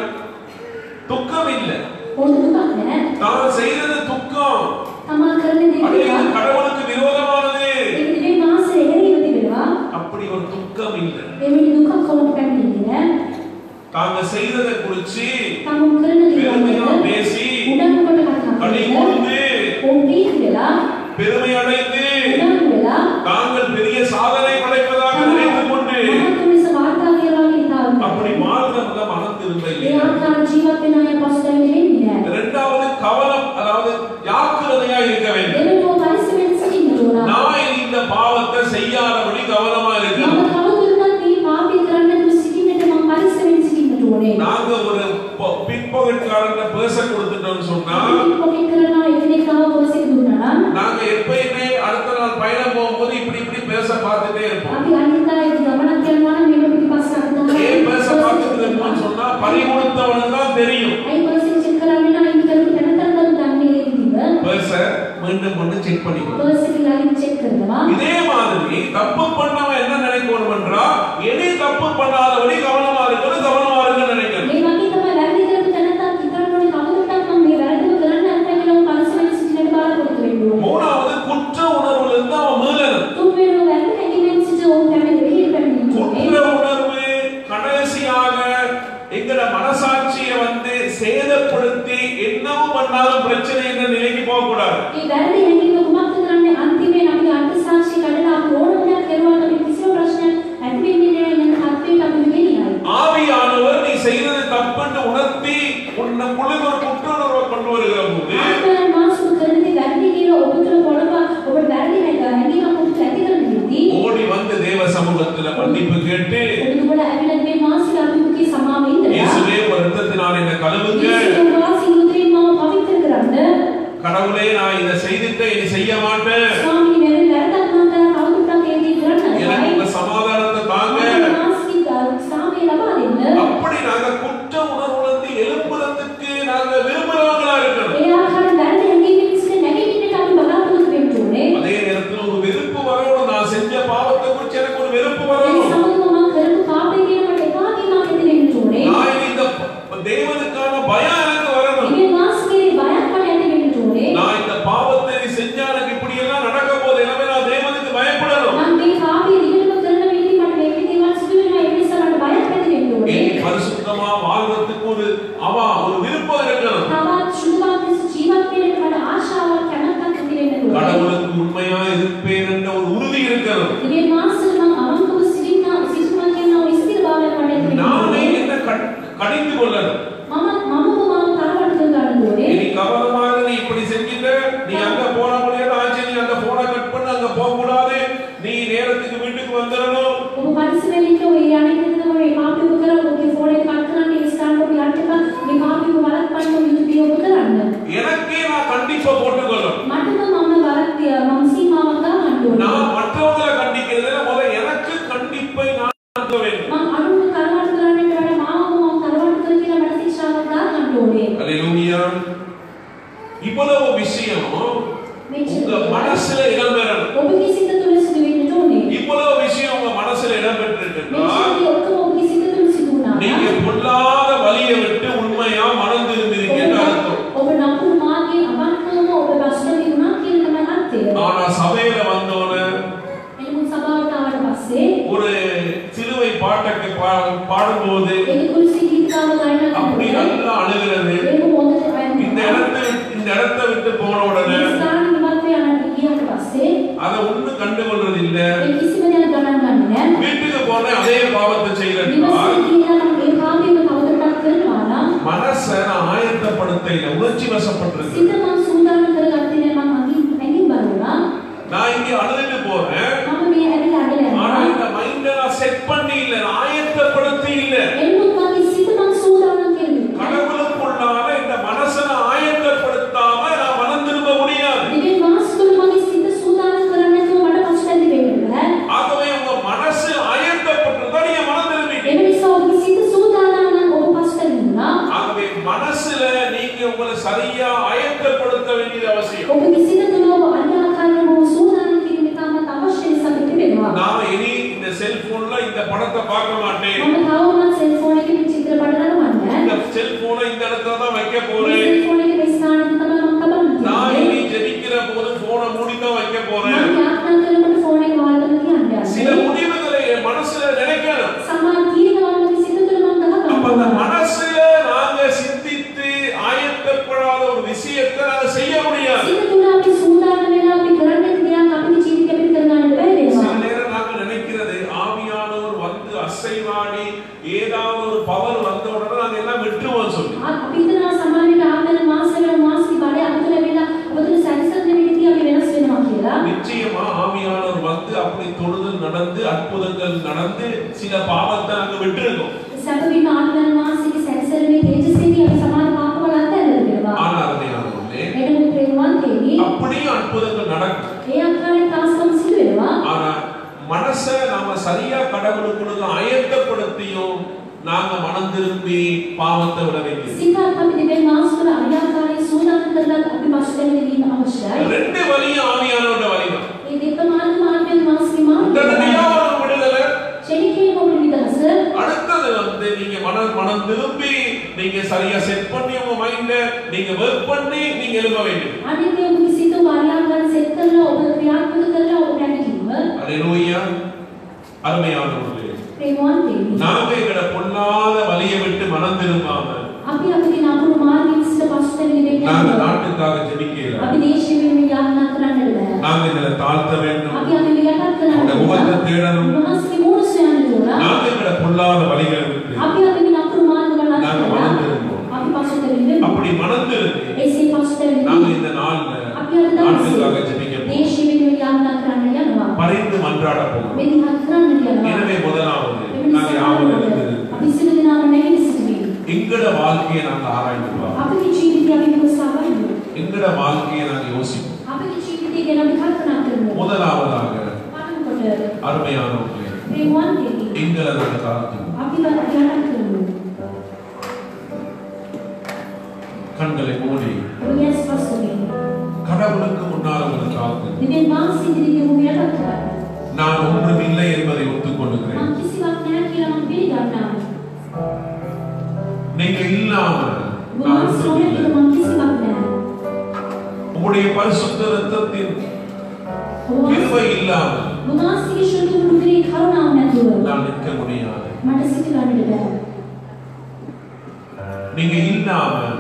துக்கம் இல்ல, ඕක දුකක් නෑ. தான் செய்யறது துக்கம். තමා කරන දේ அது දුකක්. கடவுளுக்கு விரோதமானது. ඒක දිව්‍ය මාසයේ එළියව තිබෙනවා. அப்படி ஒரு துக்கம் இல்ல. එවැනි දුකක් කවුරුත් පැමිණෙන්නේ නෑ. தாங்க செய்ததை குறிச்சு තමුන් කරන දේ பெருமையா ගැන பேசி උඩඟු කොට කතා களி කරනවා. கூர்ந்து ඕන් ප්‍රීති වෙලා பெருமை அடைந்து උඩඟු වෙලා தாங்கள் பெரிய சாதனை படைப்பதாக நினைத்துக் கொண்டு මහත් මිස වාර්තා කියලා හිතාගෙන அப்படி வாழ்றவங்க மனம் திரும்ப ඒ இல்லை. ආකාර ජීවත් වෙන අය පසුතැවිලි වෙන්නේ නෑ. இரண்டாவது கவனம், அதாவது ஜாக்கிரதையா இருக்க வேண்டும். දෙවෙනිව පරිස්සමෙන් සිටින්න ඕන. நான் இந்த பாவத்தை செய்யாதபடி கவனமா මම இருக்கணும். කවුරුත් මේ පාපී කරන්න නැතුව සිටින්නට මම පරිස්සමෙන් සිටින්නට ඕනේ. நாங்க ஒரு பின்பகட்காரங்க பேச கொடுத்துட்டோம்னு சொன்னா පොකෙට් කරනවා එකිනෙක ආව පොලිසිය දුන්නා නම් நாங்க எப்பயுமே அடுத்த நாள் பயணம் போகும்போது இப்படி இப்படி பேச பார்த்துட்டே இருப்போம். අපි අනිත් අය ගමනක් යනවා නම් මේක පිටිපස්සට අතනවා. ஏன் பேச பார்த்துட்டு இருக்கோம்னு சொன்னா பறி கொடுத்தவனுக்கு தான் தெரியும். අයි පොලිසිය චෙක් කරන්නේ නම් ඉන්න කරු දැනටත් දන්නේ ඉතිව. பேச மீண்டும் மீண்டும் செக் பண்ணிக்கணும். පොලිසිය ලාලින් චෙක් කරනවා. இதே மாதிரி தப்பு பண்ணவன் என்ன நினைக்கணும் என்றா இனி தப்பு பண்ணாதபடி கவனமா இருக்கணும், கவனமா இருக்குன்னு நினைக்கணும். මේ වගේ තමයි වැරදි කරපු තැනත් හිතන්නේ කවුරුත් මම මේ වැරදිම කරන්න නැත්නම් කියලා පරිස්සමෙන් සිටින්නට බලාපොරොත්තු වෙන්න ඕනේ. மூணாவது குற்ற உணர்வுல இனி செய்ய மாட்டேன். ස්වාමීනි මෙවැනි වැරදක් මම කරලා කවුරුටත් ඒ දේ කරන්න எனக்கு உங்க சமாதானத்தை தாங்க. ස්ථාමය ලබා දෙන්න. அப்படி நாங்க குற்ற உணர்வுலந்து எழும்புறதுக்கு நாங்க விரும்புறவங்களா இருக்கணும். ඒ ආකාරයෙන් වැරදි හැඟීම් විසින් නැගිටින්නට අපි බලාපොරොත්තු වෙන්න ඕනේ. அதே நேரத்துல ஒரு வெறுப்பு வரணும். நான் செஞ்ச பாவத்தை குறித்து எனக்கு ஒரு வெறுப்பு ඒ வரணும். සමගම මම කරපු පාපය කියන මට එකාකීමක් ඇති වෙන්න ඕනේ. நான் இந்த தேவனுக்கான பயம் எனக்கு வரணும். මේ වාස්කේ බයක් මට ඇති වෙන්න ඕනේ. நான் இந்த பாவத்தை செஞ்சா எனக்கு இப்படி எல்லாம் நடக்க போகுது. எனவே நான் தேவனுக்கு பயப்படணும். මම මේ පාපය දිගටම කරන වෙලෙදි මට මේ දේවල් සිදු වෙනවා. ඒ නිසා මට බයක් ඇති වෙන්න ඕනේ. இனி பரிசுத்தமா வாழ்றதுக்கு ஒரு அவா ஒரு விருப்பம் இருக்கணும். තවත් සුදුවත් ලෙස ජීවත් වෙන්නට මට ආශාවක් කැමැත්තක් ඇති වෙන්න ඕනේ. கடவுளுக்கு உண்மையா இருப்பேன் என்ற ஒரு உறுதி இருக்கணும். මේ මාසෙ මම අවංකව සිටිනා සිටුමා කියන ඔය ස්ථිර භාවයක් මට ඇති වෙන්න நானே ඕනේ. என்ன கடிந்து கொள்ளணும். මම මමව මම තරවටු ගන්න ඕනේ. இனி கவனமாக நீ இப்படி செஞ்சிட்ட, நீ அங்க போற முடியாது ஆச்சு, நீ அந்த போனை கட் பண்ண அங்க போக கூடாது, நீ நேரத்துக்கு வீட்டுக்கு வந்துடணும். ඔබ පරිස්සමෙන් ඔය යන්නේ ඔය පාපිව කරලා ඔබේ ෆෝන් එක කට් කරන්න ඒ ස්ටාන්ඩ් ඔබ යන්න එපා. මේ පාපිව වළක්වන්න යුතුය ඔබ කරන්න. எனக்கே நான் கண்டிப்பா போட்டுக்கொள்ளணும். මටම මම වරක් මම සීමාවක් ගන්න ඕනේ. நான் மற்றவங்களை கண்டிக்கிறதுல முதல்ல எனக்கு கண்டிப்பை நான் கொடுக்க வேண்டும். මම අනුන්ව කරවටු කරන්නට වඩා මාවම මම කරවටු කර කියලා මට ශික්ෂාවක් ගන්න ඕනේ. அல்லேலூயா. இவ்வளவு விஷயம் உங்க மனசுல இடம் பெறணும். ඔබගේ සිත තුළ සිදු වෙන්න ඕනේ. இவ்வளவு விஷயம் உங்க மனசுல இடம் பெற்றிருக்குன்னா මේ ඔක්කොම ඔබගේ සිත තුළ සිදු වුණා. நீங்க பொல்லாத வழியை விட்டு உண்மையா மனம் திரும்பிருக்கீங்கன்னு அர்த்தம். ඔබ නපුරු මාර්ගයේ අබන්කවම ඔබ බස්ටරි වුණා කියන තමයි අර්ථය. ஆனா சபையில வந்தோனே එනිමුත් සභාවට ආවට පස්සේ ஒரு சிலுவை பாட்டை பாடும்போது ඒක කුරුසි ගීතාව ගායනා அப்படி කරනවා. நல்லா அழுகிறது. ඒක හොඳට இந்த இடத்தை இந்த இடத்தை விட்டு போன உடனே ස්ථාන නිවත් යනට ගියාට පස්සේ அதை ஒண்ணு கண்டுகொள்றது இல்ல. ඒ කිසිම දෙයක් ගණන් ගන්නේ නැහැ. வீட்டுக்கு போன அதே பாவத்தை செய்யறதுனால නිවසේ ගියා නම් ඒ පාපයම කවදාවත් කරනවා නම් மனசை நான் ஆயத்தப்படுத்த இல்ல, உணர்ச்சி வசப்பட்டிருக்கு. සිත මං සූදානම් කරගත්තේ නැහැ. මං අඟින් ඇඟින් බලනවා. நான் இங்க அழுதுட்டு போறேன். මම මේ ඇවිල්ලා අඬලා ஆனா යනවා. இந்த மைண்ட நான் செட் பண்ணி இல்ல, நான் ஆயத்தப்படுத்தி இல்ல. එන්නත් මගේ සිත මං සූදානම් කෙරුවේ. கடவுளுக்குள்ளான இந்த மனசை நான் ஆயத்தப்படுத்தாம நான் மனம் திரும்ப முடியாது. දිවෙන් මාස්කුල මගේ සිත සූදානම් කරන්නේ නැතුව මට පස්සට වෙන්න බෑ. ஆகவே உங்க மனசு ஆயத்தப்பட்டிருந்தா நீங்க மனம் திரும்பிட்டீங்க. ඒ නිසා ඔබගේ සිත සූදානම් නම් ඔබ පස්සට වෙනවා. ஆகவே மனசுல நீங்க உங்களை சரியா ஆயத்தப்படுத்த வேண்டியது அவசியம். ඔබගේ සිත තුළ ඔබ අන්‍යාකාරව සූදානම් කිරීම තමයි අවශ්‍ය නිසා පිටිවෙනවා. நான் இனி இந்த செல்போன்ல இந்த படத்தை பார்க்க மாட்டேன். මම තවමත් සෙල්ෆෝන් එකේ චිත්‍රපට නරඹන්නේ. இந்த செல்போனை இந்த இடத்துல தான் வைக்க මේ போறேன். සෙල්ෆෝන් එකේ මේ ස්ථානෙ තමයි මම තබන්නේ. நான் இனி ஜெபிக்கிற போது போனை மூடி தான் வைக்க போறேன். මම යාත්‍රා කරනකොට ෆෝන් එක වහලා කියන්නේ. சில முடிவுகளை என் மனசுல நினைக்கணும். සමාන තීරණවලදී සිත තුළ මම அப்ப அந்த ගහනවා. மனசுல நாங்க சிந்தித்து ஆயத்தப்படாத ஒரு விஷயத்தை நாங்க செய்ய முடியாது. සිත තුළ අපි සූදානම් වෙලා අපි කරන්න දෙයක් අපේ ජීවිතේ අපිට කරගන්න බැහැ சில වෙනවා. நேரம் நாங்க நினைக்கிறது ஆவியானவர் வந்து அசைவாடி ஏதாவது ஒரு பவர் வந்த உடனே நாங்க எல்லாம் விட்டுருவோம் சொல்லி. අපි හිතනවා සමානයට ආවන මාසවල මාසි බලය අපිට වෙලා ඔබතුල සැරිසරන විදිහට අපි වෙනස් වෙනවා කියලා. நிச்சயமா ஆவியானவர் வந்து அப்படி தொடுதல் நடந்து அற்புதங்கள் நடந்து சில பாவத்தை நாங்க விட்டுருக்கோம். සැපවිම ආවන මාසික සැරිසරමේ තේජසේදී අපි සමාන පාපවල අත්හැරලා දෙනවා. ஆனா அருமையானவர்களே, එතන ප්‍රේමවන්තේනි அப்படியும் அற்புதங்கள் நடக்கும். ඒ ආකාරයෙන් තාස්කම් සිදු වෙනවා. ஆனா மனசை நாம சரியா கடவுளுக்குள்ள ஆயத்தப்படுத்தியும் நாங்க மனம் திரும்பி பாவத்தை விட வேண்டியது. සිතත් අපි දෙවියන් වහන්සේලා අරියාකාරයේ සූදානම් කරලා අපි පස්සට වෙන්න අවශ්‍යයි. ரெண்டு வழியும் ஆவியானவரோட வழிதான். මේ දෙක මාර්ග මාර්ගයෙන් මාසික මාර්ගය. உடனடியா ஒரு விடுதலை. ශෙනිකේ ඔබ විදහස அடுத்தது வந்து நீங்க மனம் மனம் திரும்பி நீங்க சரியா செட் பண்ணி உங்க மைண்ட நீங்க வொர்க் பண்ணி நீங்க எழுத வேண்டும். අනිත් ඔබගේ සිත වරියාකාරයෙන් සෙට් කරලා ඔබ ක්‍රියාත්මක කරලා ඔබ නැගිටින්න. அல்லேலூயா. அருமையானவர்களே, ප්‍රේමවන්තේනි நாங்க எங்கட பொல்லாத வழியை விட்டு மனம் திரும்பாம අපි අපේ නපුරු මාර්ගයෙන් සිත පස්සට වෙන්න நாங்க දෙන්නේ. நாட்டுக்காக ஜெபிக்கலாம். අපි දේශීය වෙනුවෙන් යාඥා කරන්නට බෑ. நாங்க இதில தாழ்த்த வேண்டும். අපි අපි යටත් உங்க කරන්න முகத்தை தேடணும். උන්වහන්සේගේ මූණ සොයන්න ඕන. நாங்க எங்கட பொல்லாத வழிகளை விட்டு අපි අපේ නපුරු මාර්ගවල நாங்க மனம் திரும்புவோம். අපි පස්සට වෙන්න. அப்படி மனம் திரும்பி ඒසේ පස්සට நாங்க වෙන්න. இந்த நாள்ல අපි අද நாட்டுக்காக දවසේ ஜெபிக்க போறோம். දේශීය වෙනුවෙන් යාඥා කරන්න යනවා. பரிந்து மன்றாட போறோம். මේ දිහා කරන්නට යනවා. எனவே முதலாவது එවැනි நாங்க யாவரும் සමානව எழுந்து අපි සියලු දෙනාම නැගී සිටිමු. எங்கட வாழ்க்கையை நாங்க ஆராய்ந்து பார்ப்போம். අපේ ජීවිතය අපි විමසා බලමු. எங்கட வாழ்க்கையை நாங்க யோசிப்போம். අපේ ජීවිතය முதலாவதாக அருமையானவர்களே எங்களை நாங்கள் தாழ்த்துவோம். கண்களை மூடி கடவுளுக்கு முன்னால் உங்களை தாழ்த்துவோம். நான் ஒன்றும் இல்லை என்பதை ஒத்துக்கொள்கிறேன். நீங்க இல்லாமல் நான் ஒன்றும் இல்லை. உங்களுடைய பரிசுத்த இரத்தத்தின் கிருபை இல்லாமல் நான் நிற்க முடியாது. நீங்க இல்லாமல்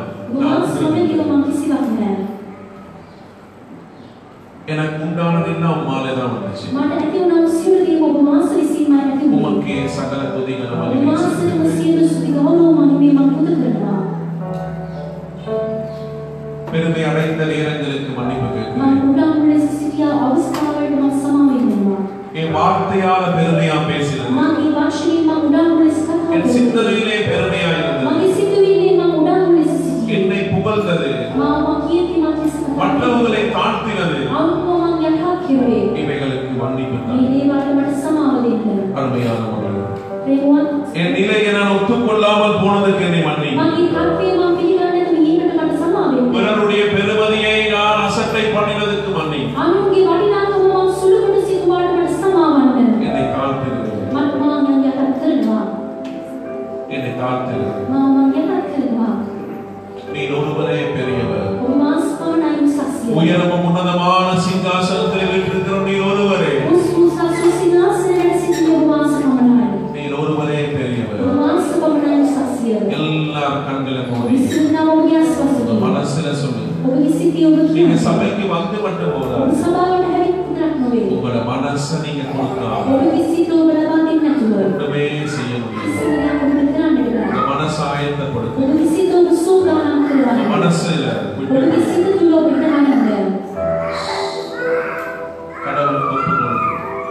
எனக்கு உண்டானதெல்லாம் உம்மாலே தான் வந்துச்சு. உமக்கே சகல துதிகள் பெருமை அடைந்த நேரங்களுக்கு மன்னிப்பு கேட்கிறேன். என் வார்த்தையால பெருமையா பேசினது, என் சிந்தனையிலே பெருமையா இருந்தது, என்னை புகழ்ந்தது, மற்றவர்களை தாழ்த்தினது, இவைகளுக்கு மன்னிப்பு அருமையானவர்கள். என் நிலையை நான் ஒத்துக்கொள்ளாமல் போனதுக்கு என்னை மன்னி. பிறருடைய பெருமதியை நான் அசட்டை பண்ணினதுக்கு மன்னி. என்னை தாழ்த்துகிறேன், என்னை தாழ்த்துகிறேன். நீ ஒருவரே பெரியவர். உயரமும் உன்னதமான சிங்காசனத்தில் வீற்றிருக்கிற நீ ஒருவரே. நீ ஒருவரே பெரியவர். எல்லாரும் கண்களை மூடி மனசுல சொல்லு. நீங்க சபைக்கு வந்து மட்டும் போதாது, உங்களோட மனசை நீங்க கொடுத்தால் ஒன்றுமே செய்ய முடியும். உங்க மனசை ஆயத்தப்படுத்த மனசுல கடவுளுக்கு ஒப்புக்கொள்ளும்.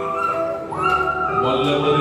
வல்லவரே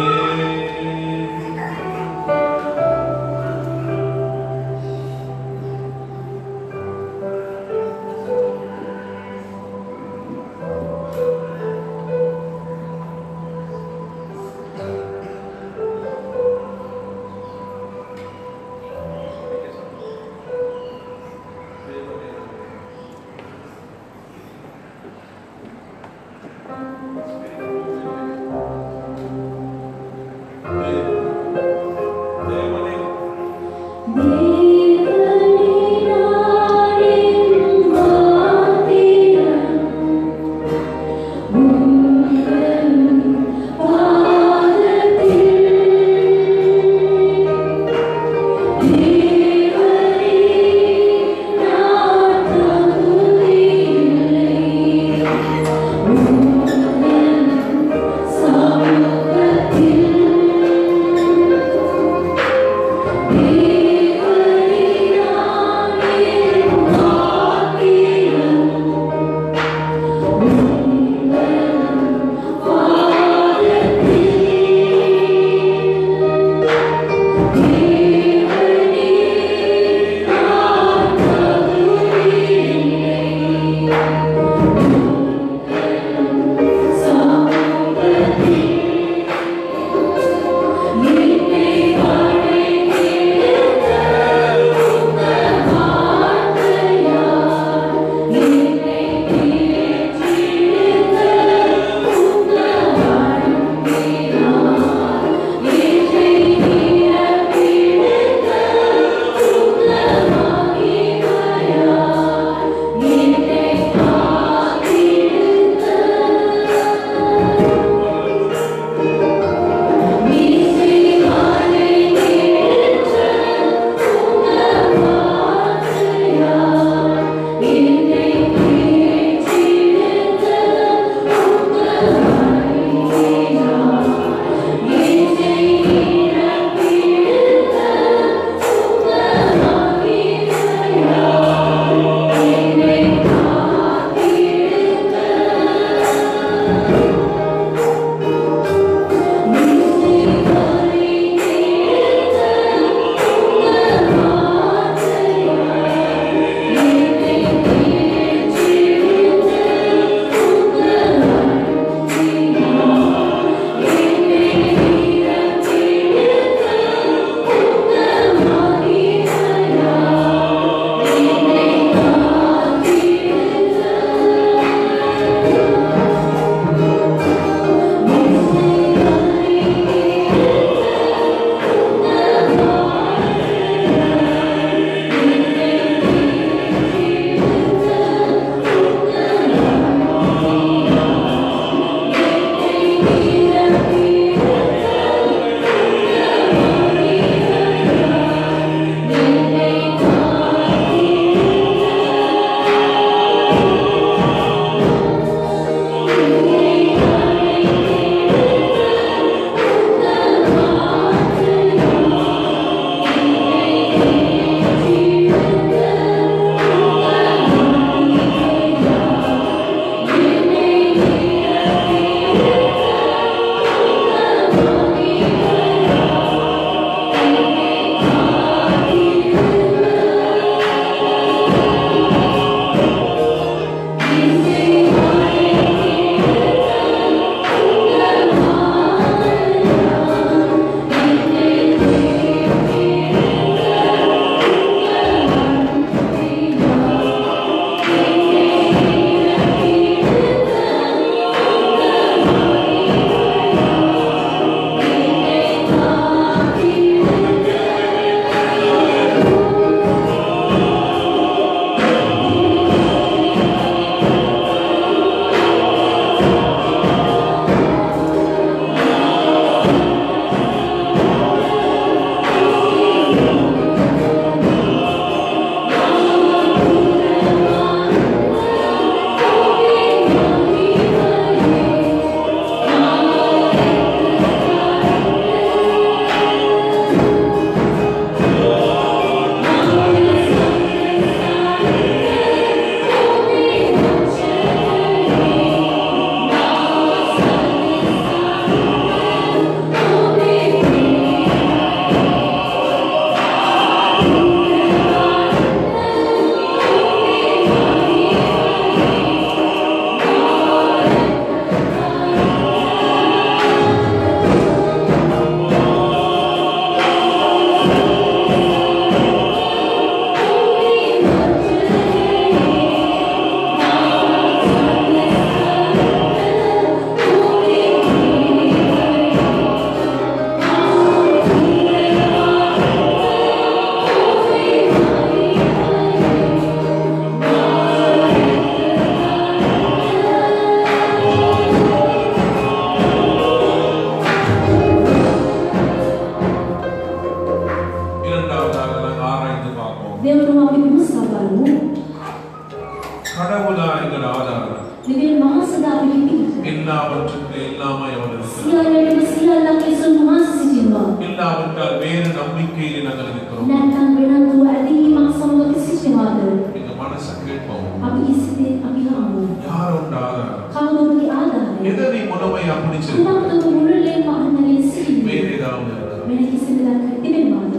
எல்லாவற்றுக்கும் எல்லாமாய் அவர் இருக்கிறார். සියල්ලටම සියල්ලක් යේසුස් වහන්සේ සිටිනවා. இல்லாவிட்டால் வேறு நம்பிக்கையில் நாங்கள் இருக்கிறோம். නැත්නම් වෙනත් වූ ඇදහිීමක් සමග සිටිනවාද? எங்க மனசை கேட்போம். අපේ සිතේ අපි හාමු. யார் உண்டு ஆதாரம்? කවුරුන්ගේ ආධාරය? எதை நீ முழுமையா பிடிச்சிருக்க? කුමක්ද ඔබ මුළුල්ලේම අහන්නේ සිටින්නේ? வேறு ஏதாவது இருக்கிறதா? වෙන කිසිම දෙයක් තිබෙනවාද?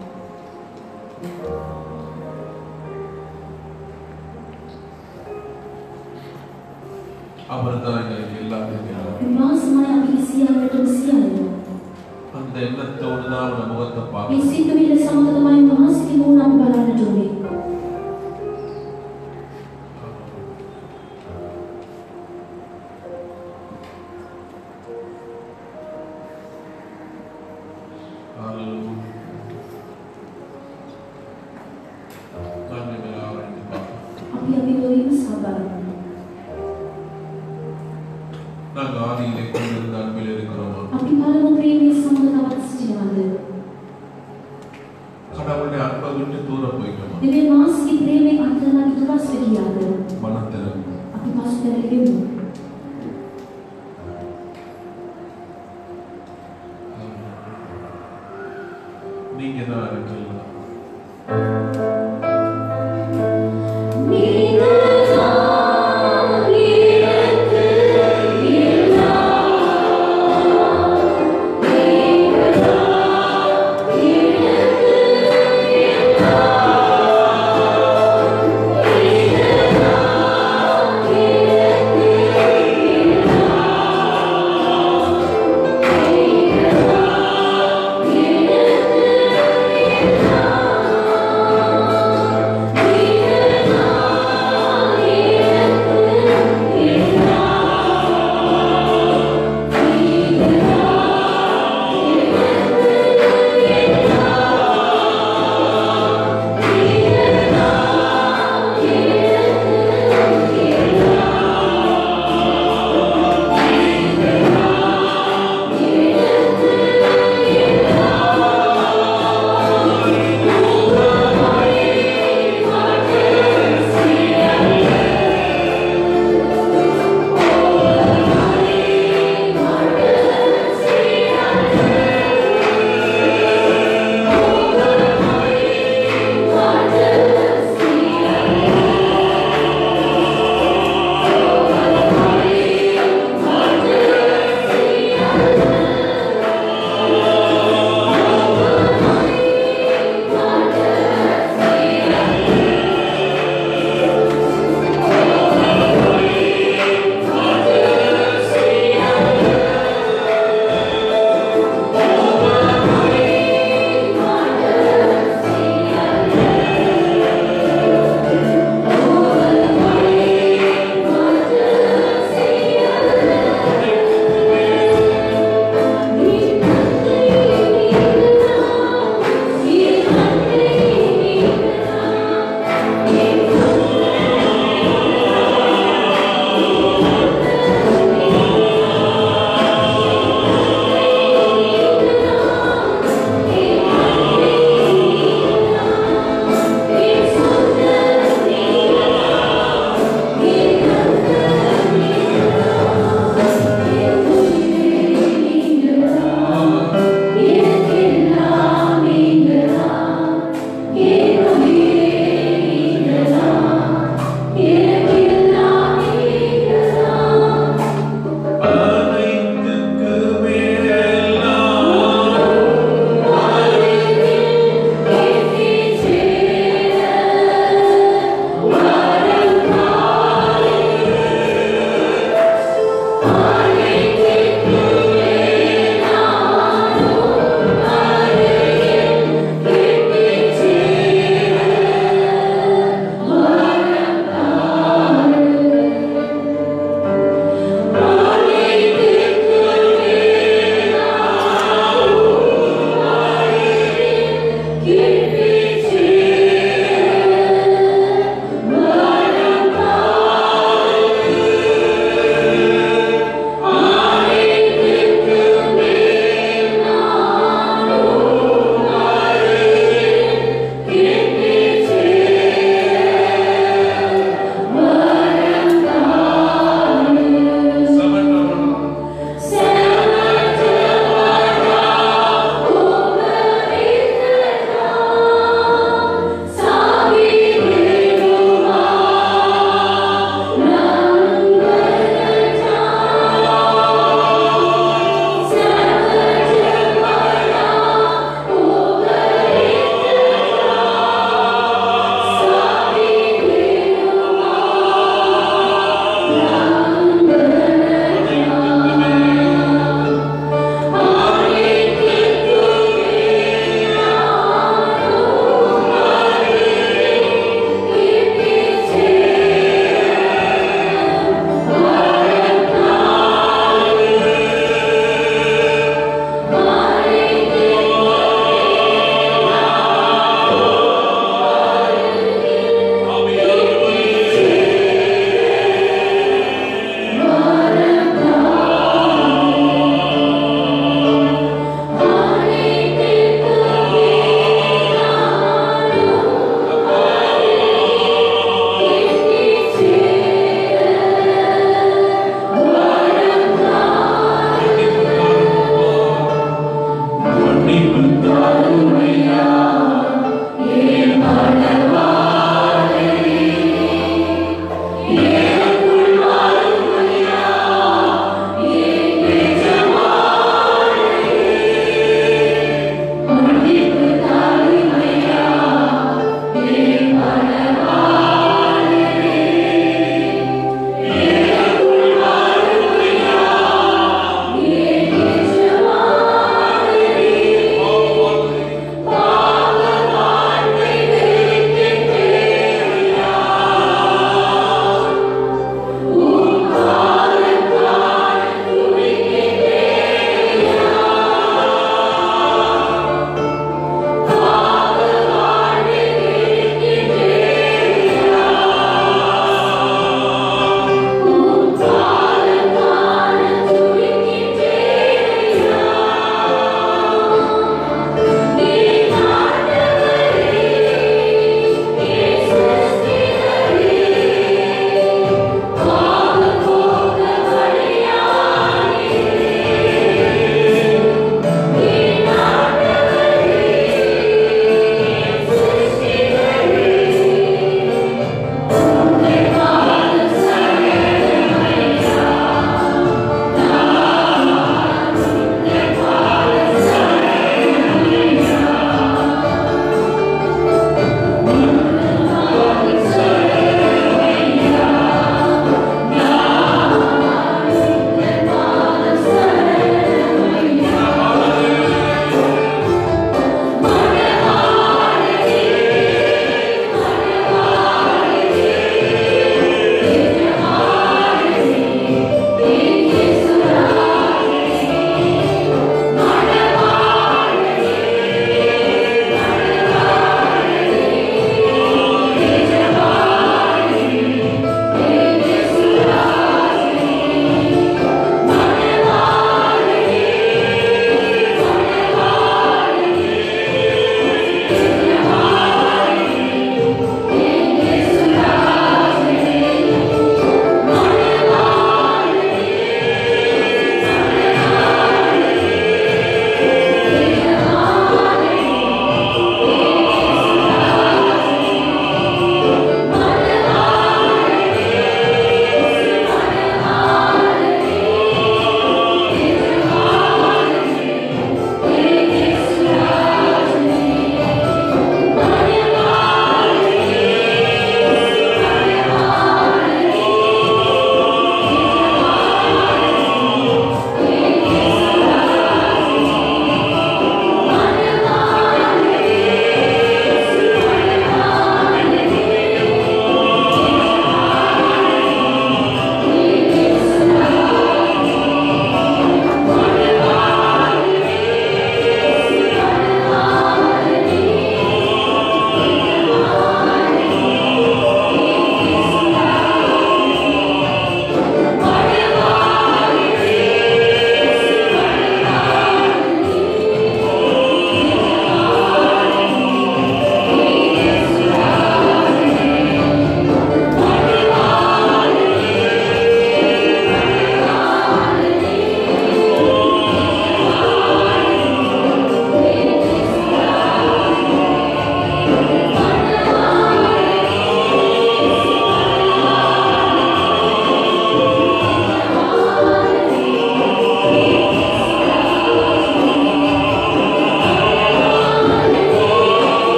அவர் தான் எங்களுக்கு எல்லாத்தையும் උන්වහන්සේමයි අපි සියල්ලටම සියල්ල. அந்த எண்ணத்தோடு தான் அவருடைய முகத்தை මේ பார்க்கணும். සිතුවිල්ල සමග තමයි උන්වහන්සේගේ මූණ අපි බලන්නට ඕනේ. Hallelujah. நான் இவரை ஆராய்ந்து பார்க்கிறேன். අපි අපි ගොවින් සබරන. நாங்கள் ஆதியிலே கொண்டிருந்த அன்பில் இருக்கிறோமா? අපි පළමු ප්‍රේමයේ සමග තවත් සිටිනවාද? கடவுளுடைய அன்பை விட்டு தூரம் போய்க்கோமா? දෙවියන් වහන්සේගේ ප්‍රේමයෙන් අත්හැරලා පිටුපස්ස ගියාද? மனத்திலும் අපි පසුතැවෙමු. நீங்க தான் இருக்கீங்களா? Yeah.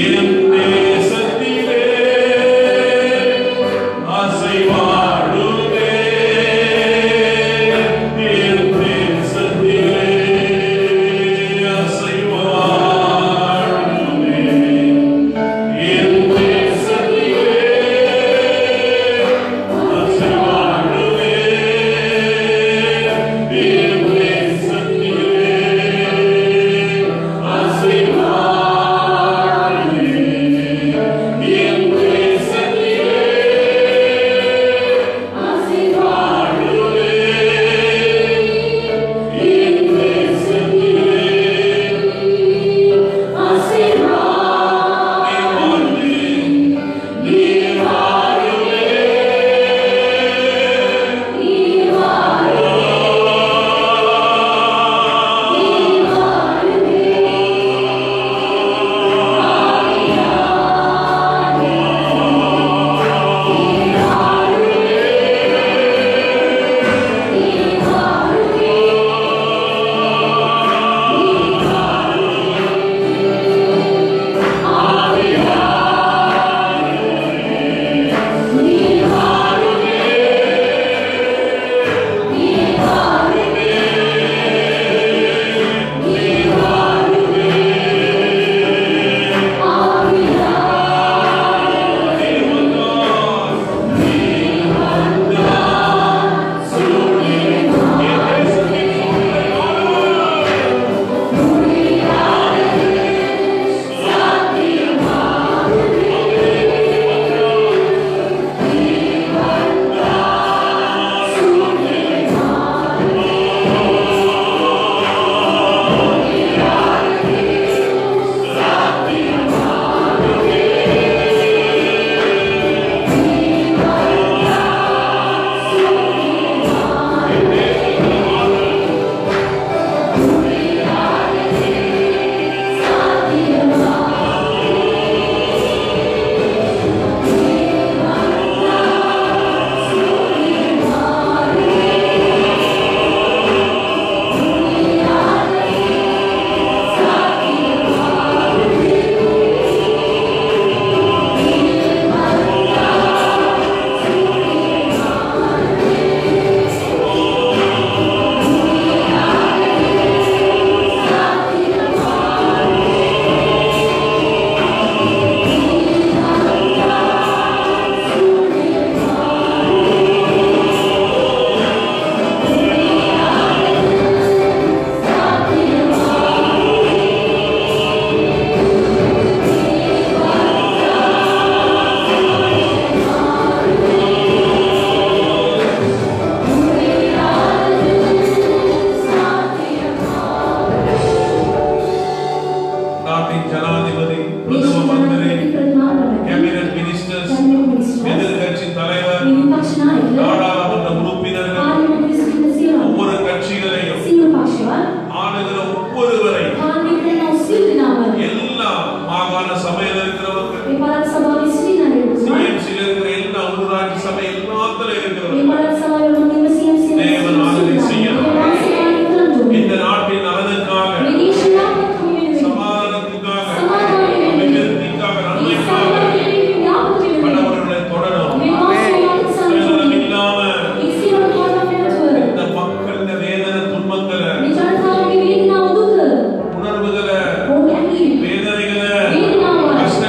கஷ்ட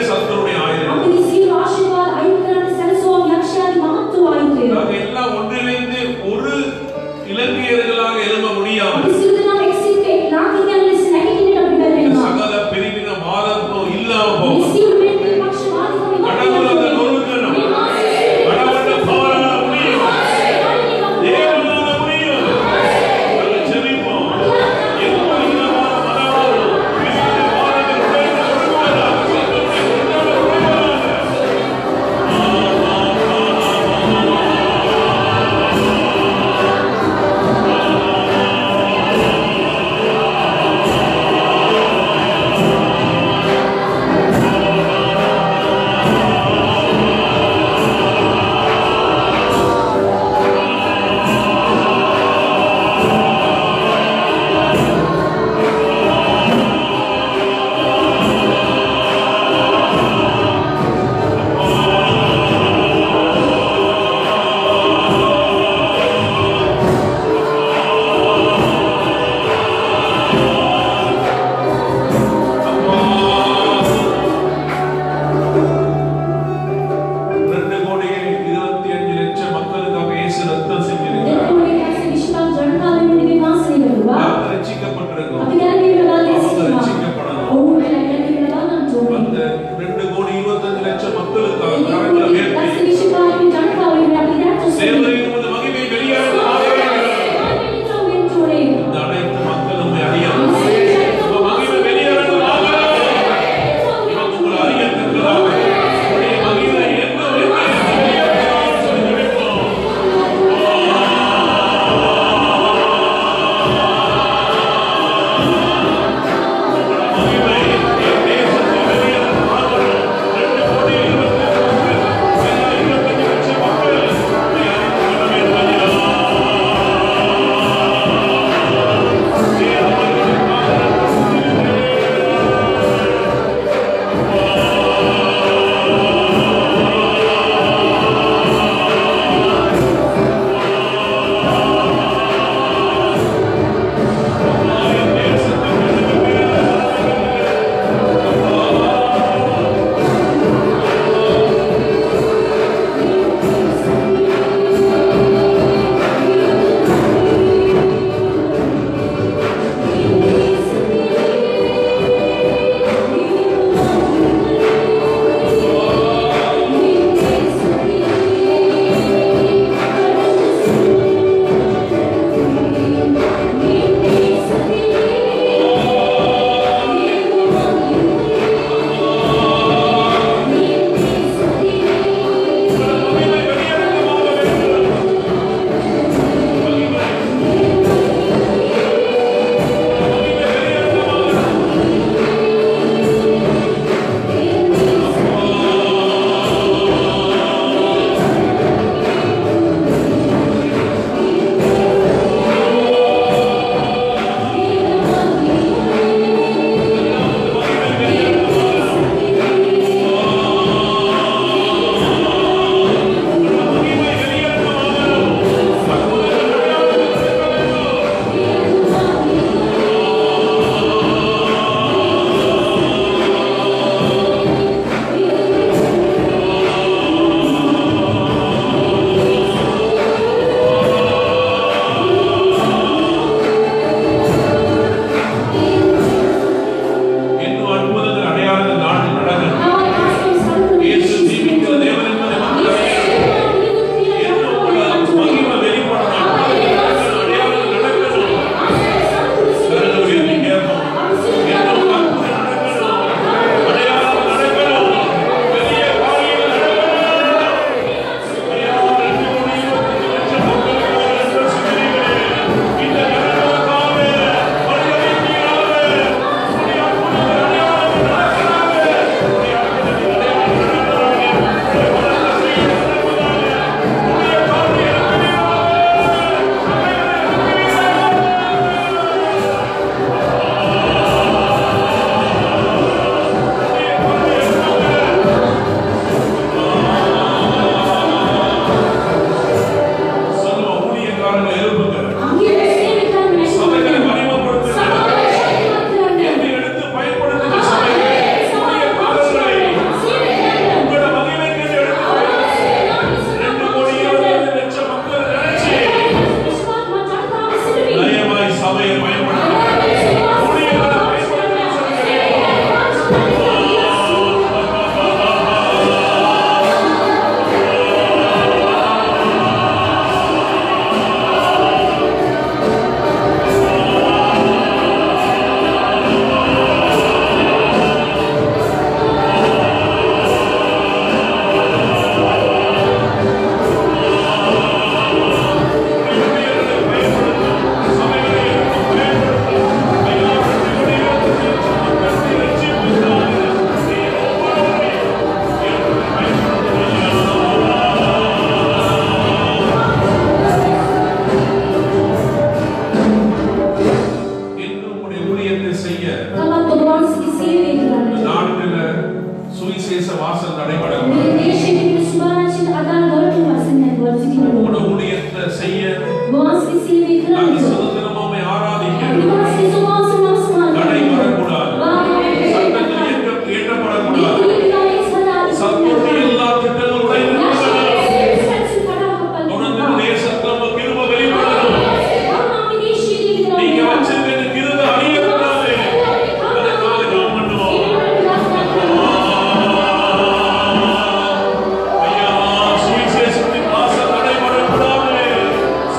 சத்துருடைய ஆயுதம். අපි සියලු ආශිර්වාද අයින් කරන්න සැලසුම් යක්ෂයාගේ මහත්ව අයින් කරනවා. நாங்க எல்லாம் ஒன்றிணைந்து ஒரு இலங்கையர்களாக எழும்ப முடியாது. අපි සියලු දෙනාම එක්සිත නායකයන් ලෙස නැගිටින්නට අපි බැරි වෙනවා. சகல பிரிவின வாதங்களும் இல்லாம போகும். මේ සියලු මේ පක්ෂවාදීකම கடவுளை நொறுக்கணும். கடவுளை போராட முடியும். தேவனால முடியும். நாங்க ஜெபிப்போம். எந்த விதமான மனவாதம், பிரிவின வாதங்கள் உடைந்து ஒடுங்குவதாக. சத்துருடைய உண்டான உடையவராக. ஆ சுவிசேஷ வாசல் தடைபடக்கூடாது. මේ දේශයේ සුභාරංචිත අදාළ දොරටු වශයෙන් නුඹ සිටින உம்முடைய ஊழியத்தை செய்ய වාසී සීලී நாங்கள் කරන්නේ சுதந்திரமா உம்மை ஆராதிக்க වාසී සුවාස මාස්මාන தடை வரக்கூடாது. சட்டத்தில் இயக்க இயற்றப்படக்கூடாது. சத்துருடைய எல்லா திட்டங்களும் உடைந்திருக்கின்றன. தொடர்ந்து தேசத்துல உங்க கிருபை வெளிப்படணும். நீங்க வச்சிருக்கிற கிருபை அழியக்கூடாது. அதற்காக ஜெபம் பண்ணுவோம். ஐயா, சுவிசேஷத்தின் வாசல் தடைபடக்கூடாது.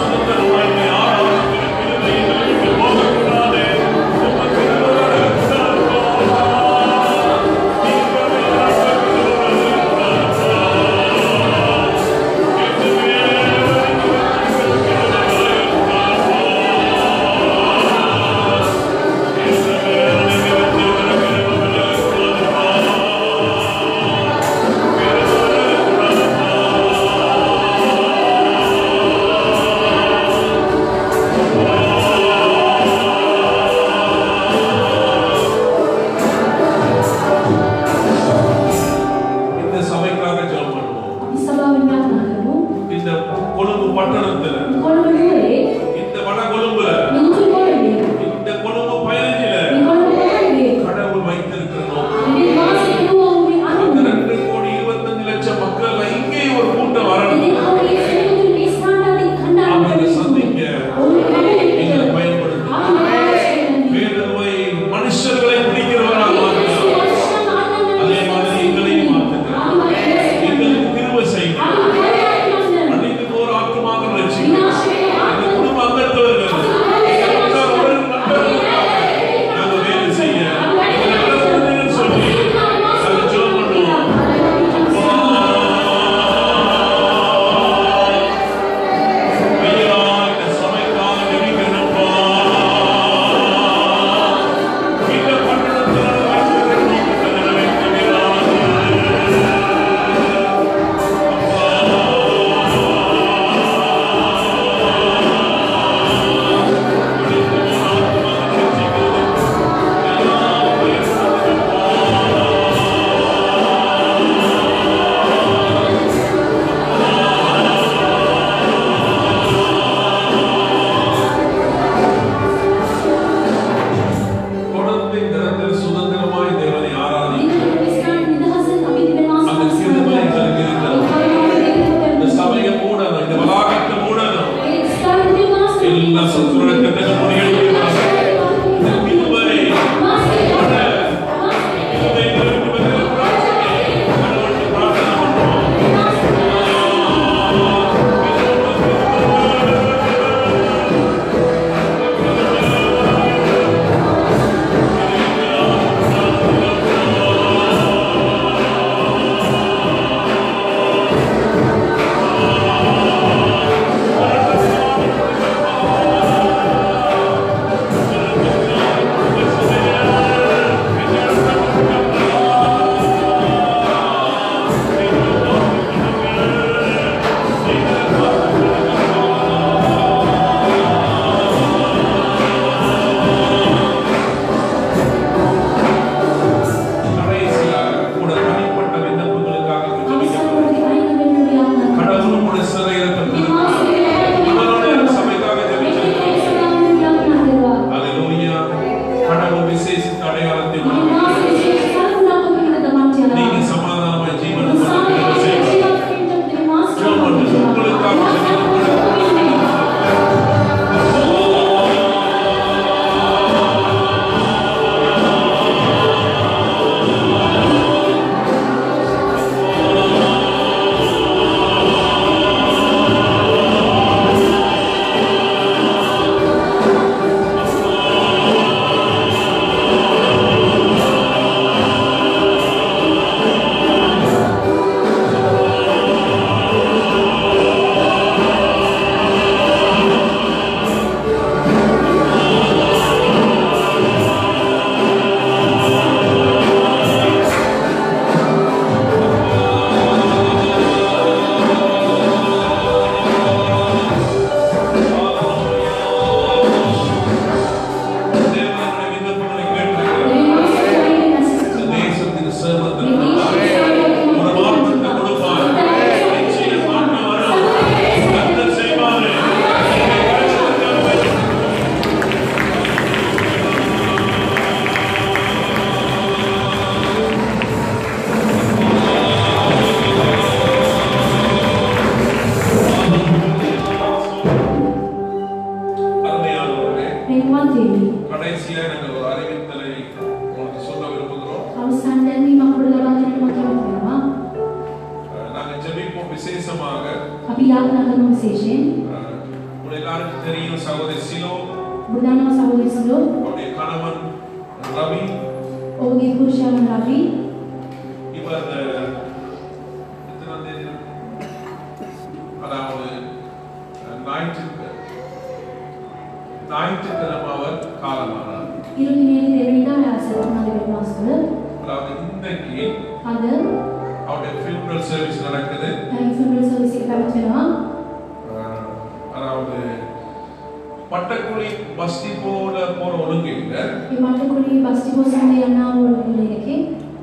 යාත්‍රා කරන විශේෂයෙන් உங்கள் எல்லாருக்கும் தெரியும் சகோதரி சிலோ බුදුන් සහෝදරි සිලෝ அவருடைய கணவன் ரவி ඔහුගේ පුරුෂයා රවි இவர் எத்தனாம் தேதி அதாவது ஞாயிற்று ஞாயிற்றுக்கிழமை அவர் காலமானார். இருபத்தி දෙවෙනිදා ආසන්න දෙවන මාසවල அதாவது இன்றைக்கு අද அவருடைய funeral service நடக்குது. funeral service එක පැවැත්වෙනවා. அதாவது பட்டக்குழி பஸ் டிப்போல போற ஒழுங்குல මේ මට්ටකුඩි බස් ඩිපෝ සමග යනා වූ එකේ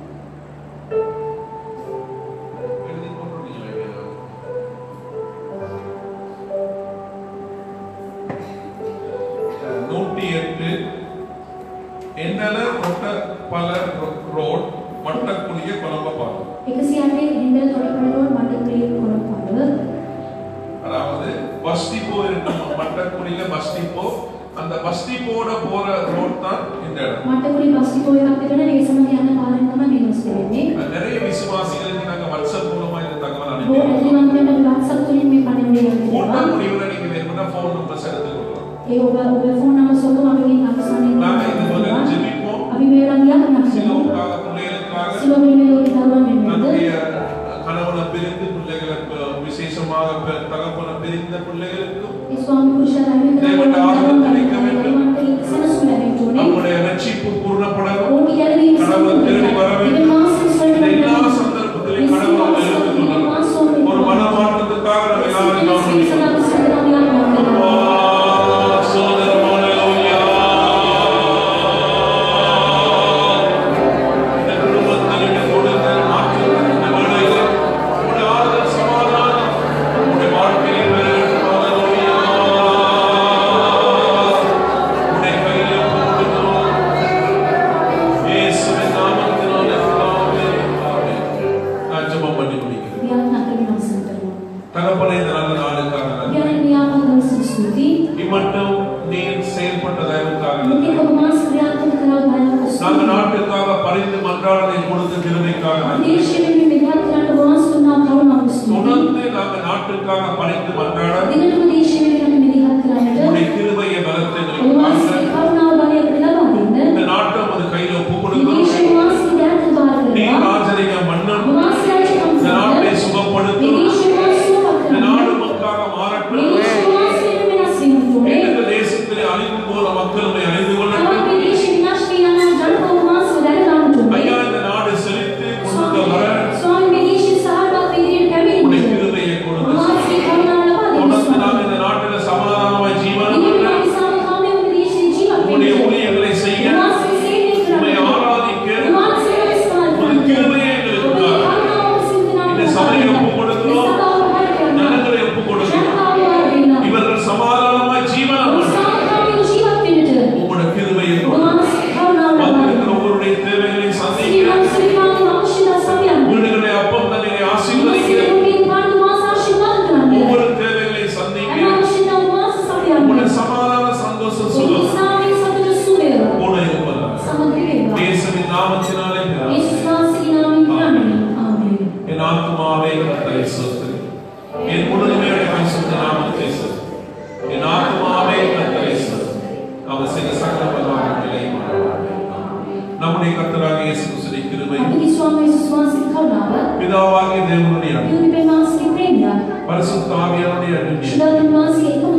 எழுதி போட்டுருக்கீங்க. நூற்றி எட்டு என்னல கொட்ட பல ரோட் மட்டக்குழிய கொலம்ப பாலம் එකසිය අටේ හින්දල තොටපළ රෝඩ් මට්ටකුඩි කොළඹ அதாவது பஸ் டிப்போ இருக்கு மட்டக்குழியில பஸ் டிப்போ அந்த பஸ் டிப்போட போற ரோட் தான் இந்த இடம். මට්ටකුඩි බස් ඩිපෝ එකක් තිබෙන ඒ සමග යන පාරෙන් තමයි මේ රස්ತೆ වෙන්නේ. நிறைய விசுவாசிகளுக்கு நாங்க வாட்ஸ்அப் மூலமா இந்த தகவல் ඕ அனுப்பிடுவோம். ඇතිවන්තයන්ට WhatsApp තුලින් මේ පණිවිඩය යනවා. கூட்ட முடிவுல நீங்க வேணும்னா ஃபோன் நம்பர் எடுத்து கொடுக்கலாம். ඒ ඔබ ඔබේ ෆෝන් නම්බර් ඔක්කොම අපගෙන් අපසන්නේ நாங்க இந்த போல ஜெபிப்போம். අපි මේ වගේ යාත්‍රා කරනවා. சிலோக்காக பிள்ளைகளுக்காக සිලෝගේ ලෝකේ දරුවන් වෙන්නද நம்முடைய கணவனை பிரிந்து பிள்ளைகளுக்கு விசேஷமாக பெ- தகப்பனை பிரிந்த பிள்ளைகளுக்கு ඒ ස්වාමි පුරුෂයා ධර්මයෙන් தேவன் ஆறுதல் கிடைக்க வேண்டும். සනසුන ලැබෙන්න நம்முடைய ரட்சிப்பு பூர்ணப்படவும் ඕනි ගැලවීම கடவுள் திரும்பி வர வேண்டும். இந்த எல்லா சந்தர்ப்பத்திலும் கடவுள் எழுந்துள்ளார். ஒரு மனமாற்றத்துக்காக நம்ம எல்லாரும் கவனிக்கணும். அப்பா, சோதரம், ஹல்லேலூயா. இந்த குடும்பத்தினுடைய கொடுத்தல், மாற்றங்கள், இந்த வேளையிலே உம்முடைய ஆறுதல், சமாதானம் உம்முடைய வாழ்க்கையிலே பெற வேண்டும். ஹல்லேலூயா. உம்முடைய கையிலே ஒப்புக்கொடுக்கிறோம். இயேசுவின் நாமத்தினாலே பிதாவே, ஆமென். நான் ஜெபம் பண்ணி முடிக்கிறேன். தகப்பனே, இந்த நல்ல நாளுக்காக நன்றி. இம்மட்டும் நீர் செயல்பட்ட தயவுக்காக நன்றி. நாங்கள் நாட்டுக்காக பரிந்து மன்றாடலை கொடுத்த கிருபைக்காக நன்றி. தொடர்ந்து நாங்கள் நாட்டுக்காக பரிந்து மன்றாட உம்முடைய கிருபையை பலத்தை இந்த நாட்டை உமது கையில் ஒப்புக் கொடுக்கிறோம். நீர் ஆச்சரிய மன்னன். இந்த நாட்டை சுகப்படுத்தும். இந்த நாடு மக்களாக மாறட்டும். இந்த தேசத்திலே அழிந்து போற மக்களுமே அழிந்து கொள்ளட்டும். ஐயா, இந்த நாடு செழித்து கொண்டு வர உம்முடைய கிருபையை கொடுங்க. தொடர்ந்து நாங்கள் இந்த நாட்டில் சமாதானமாய் ஜீவனம் பண்ண, உம்முடைய ஊழியர்களை செய்ய, உம்மை ஆராதிக்க உமது கிருபையை எங்களுக்கு தாரும். இந்த சபையை ஒப்புக் கொடுக்கிறோம். ஜனங்களை ஒப்புக் கொடுக்கிறோம். இவர்கள் சமாதானமாய் ஜீவனம் பண்ண உம்முடைய கிருபையை கொடுங்க. வந்திருக்கிற ஒவ்வொருடைய தேவைகளை சந்திக்க, வீடுகளை அப்பம் தன்னை ஆசீர்வதிக்க, ஒவ்வொரு தேவைகளை சந்திக்க, உம்முடைய சமாதான சந்தோஷம் சுகம் கூட இருப்பதாக இயேசுவின் நாமத்தினாலே பிதாவே. என் ஆத்துமாவே கர்த்தரை ஸ்தோத்திரி. என் முழுமையோட பரிசுத்த நாமத்தை ஸ்தோத்திரி. என் ஆத்துமாவே கர்த்தரை ஸ்தோத்திரி. அவர் செய்த சகல உபகாரங்களை மறவாதே. நம்முடைய கர்த்தராகிய இயேசு கிறிஸ்துவின் கிருபை, பிதாவாகிய தேவனுடைய அன்பு, பரிசுத்த ஆவியானவருடைய அன்பின்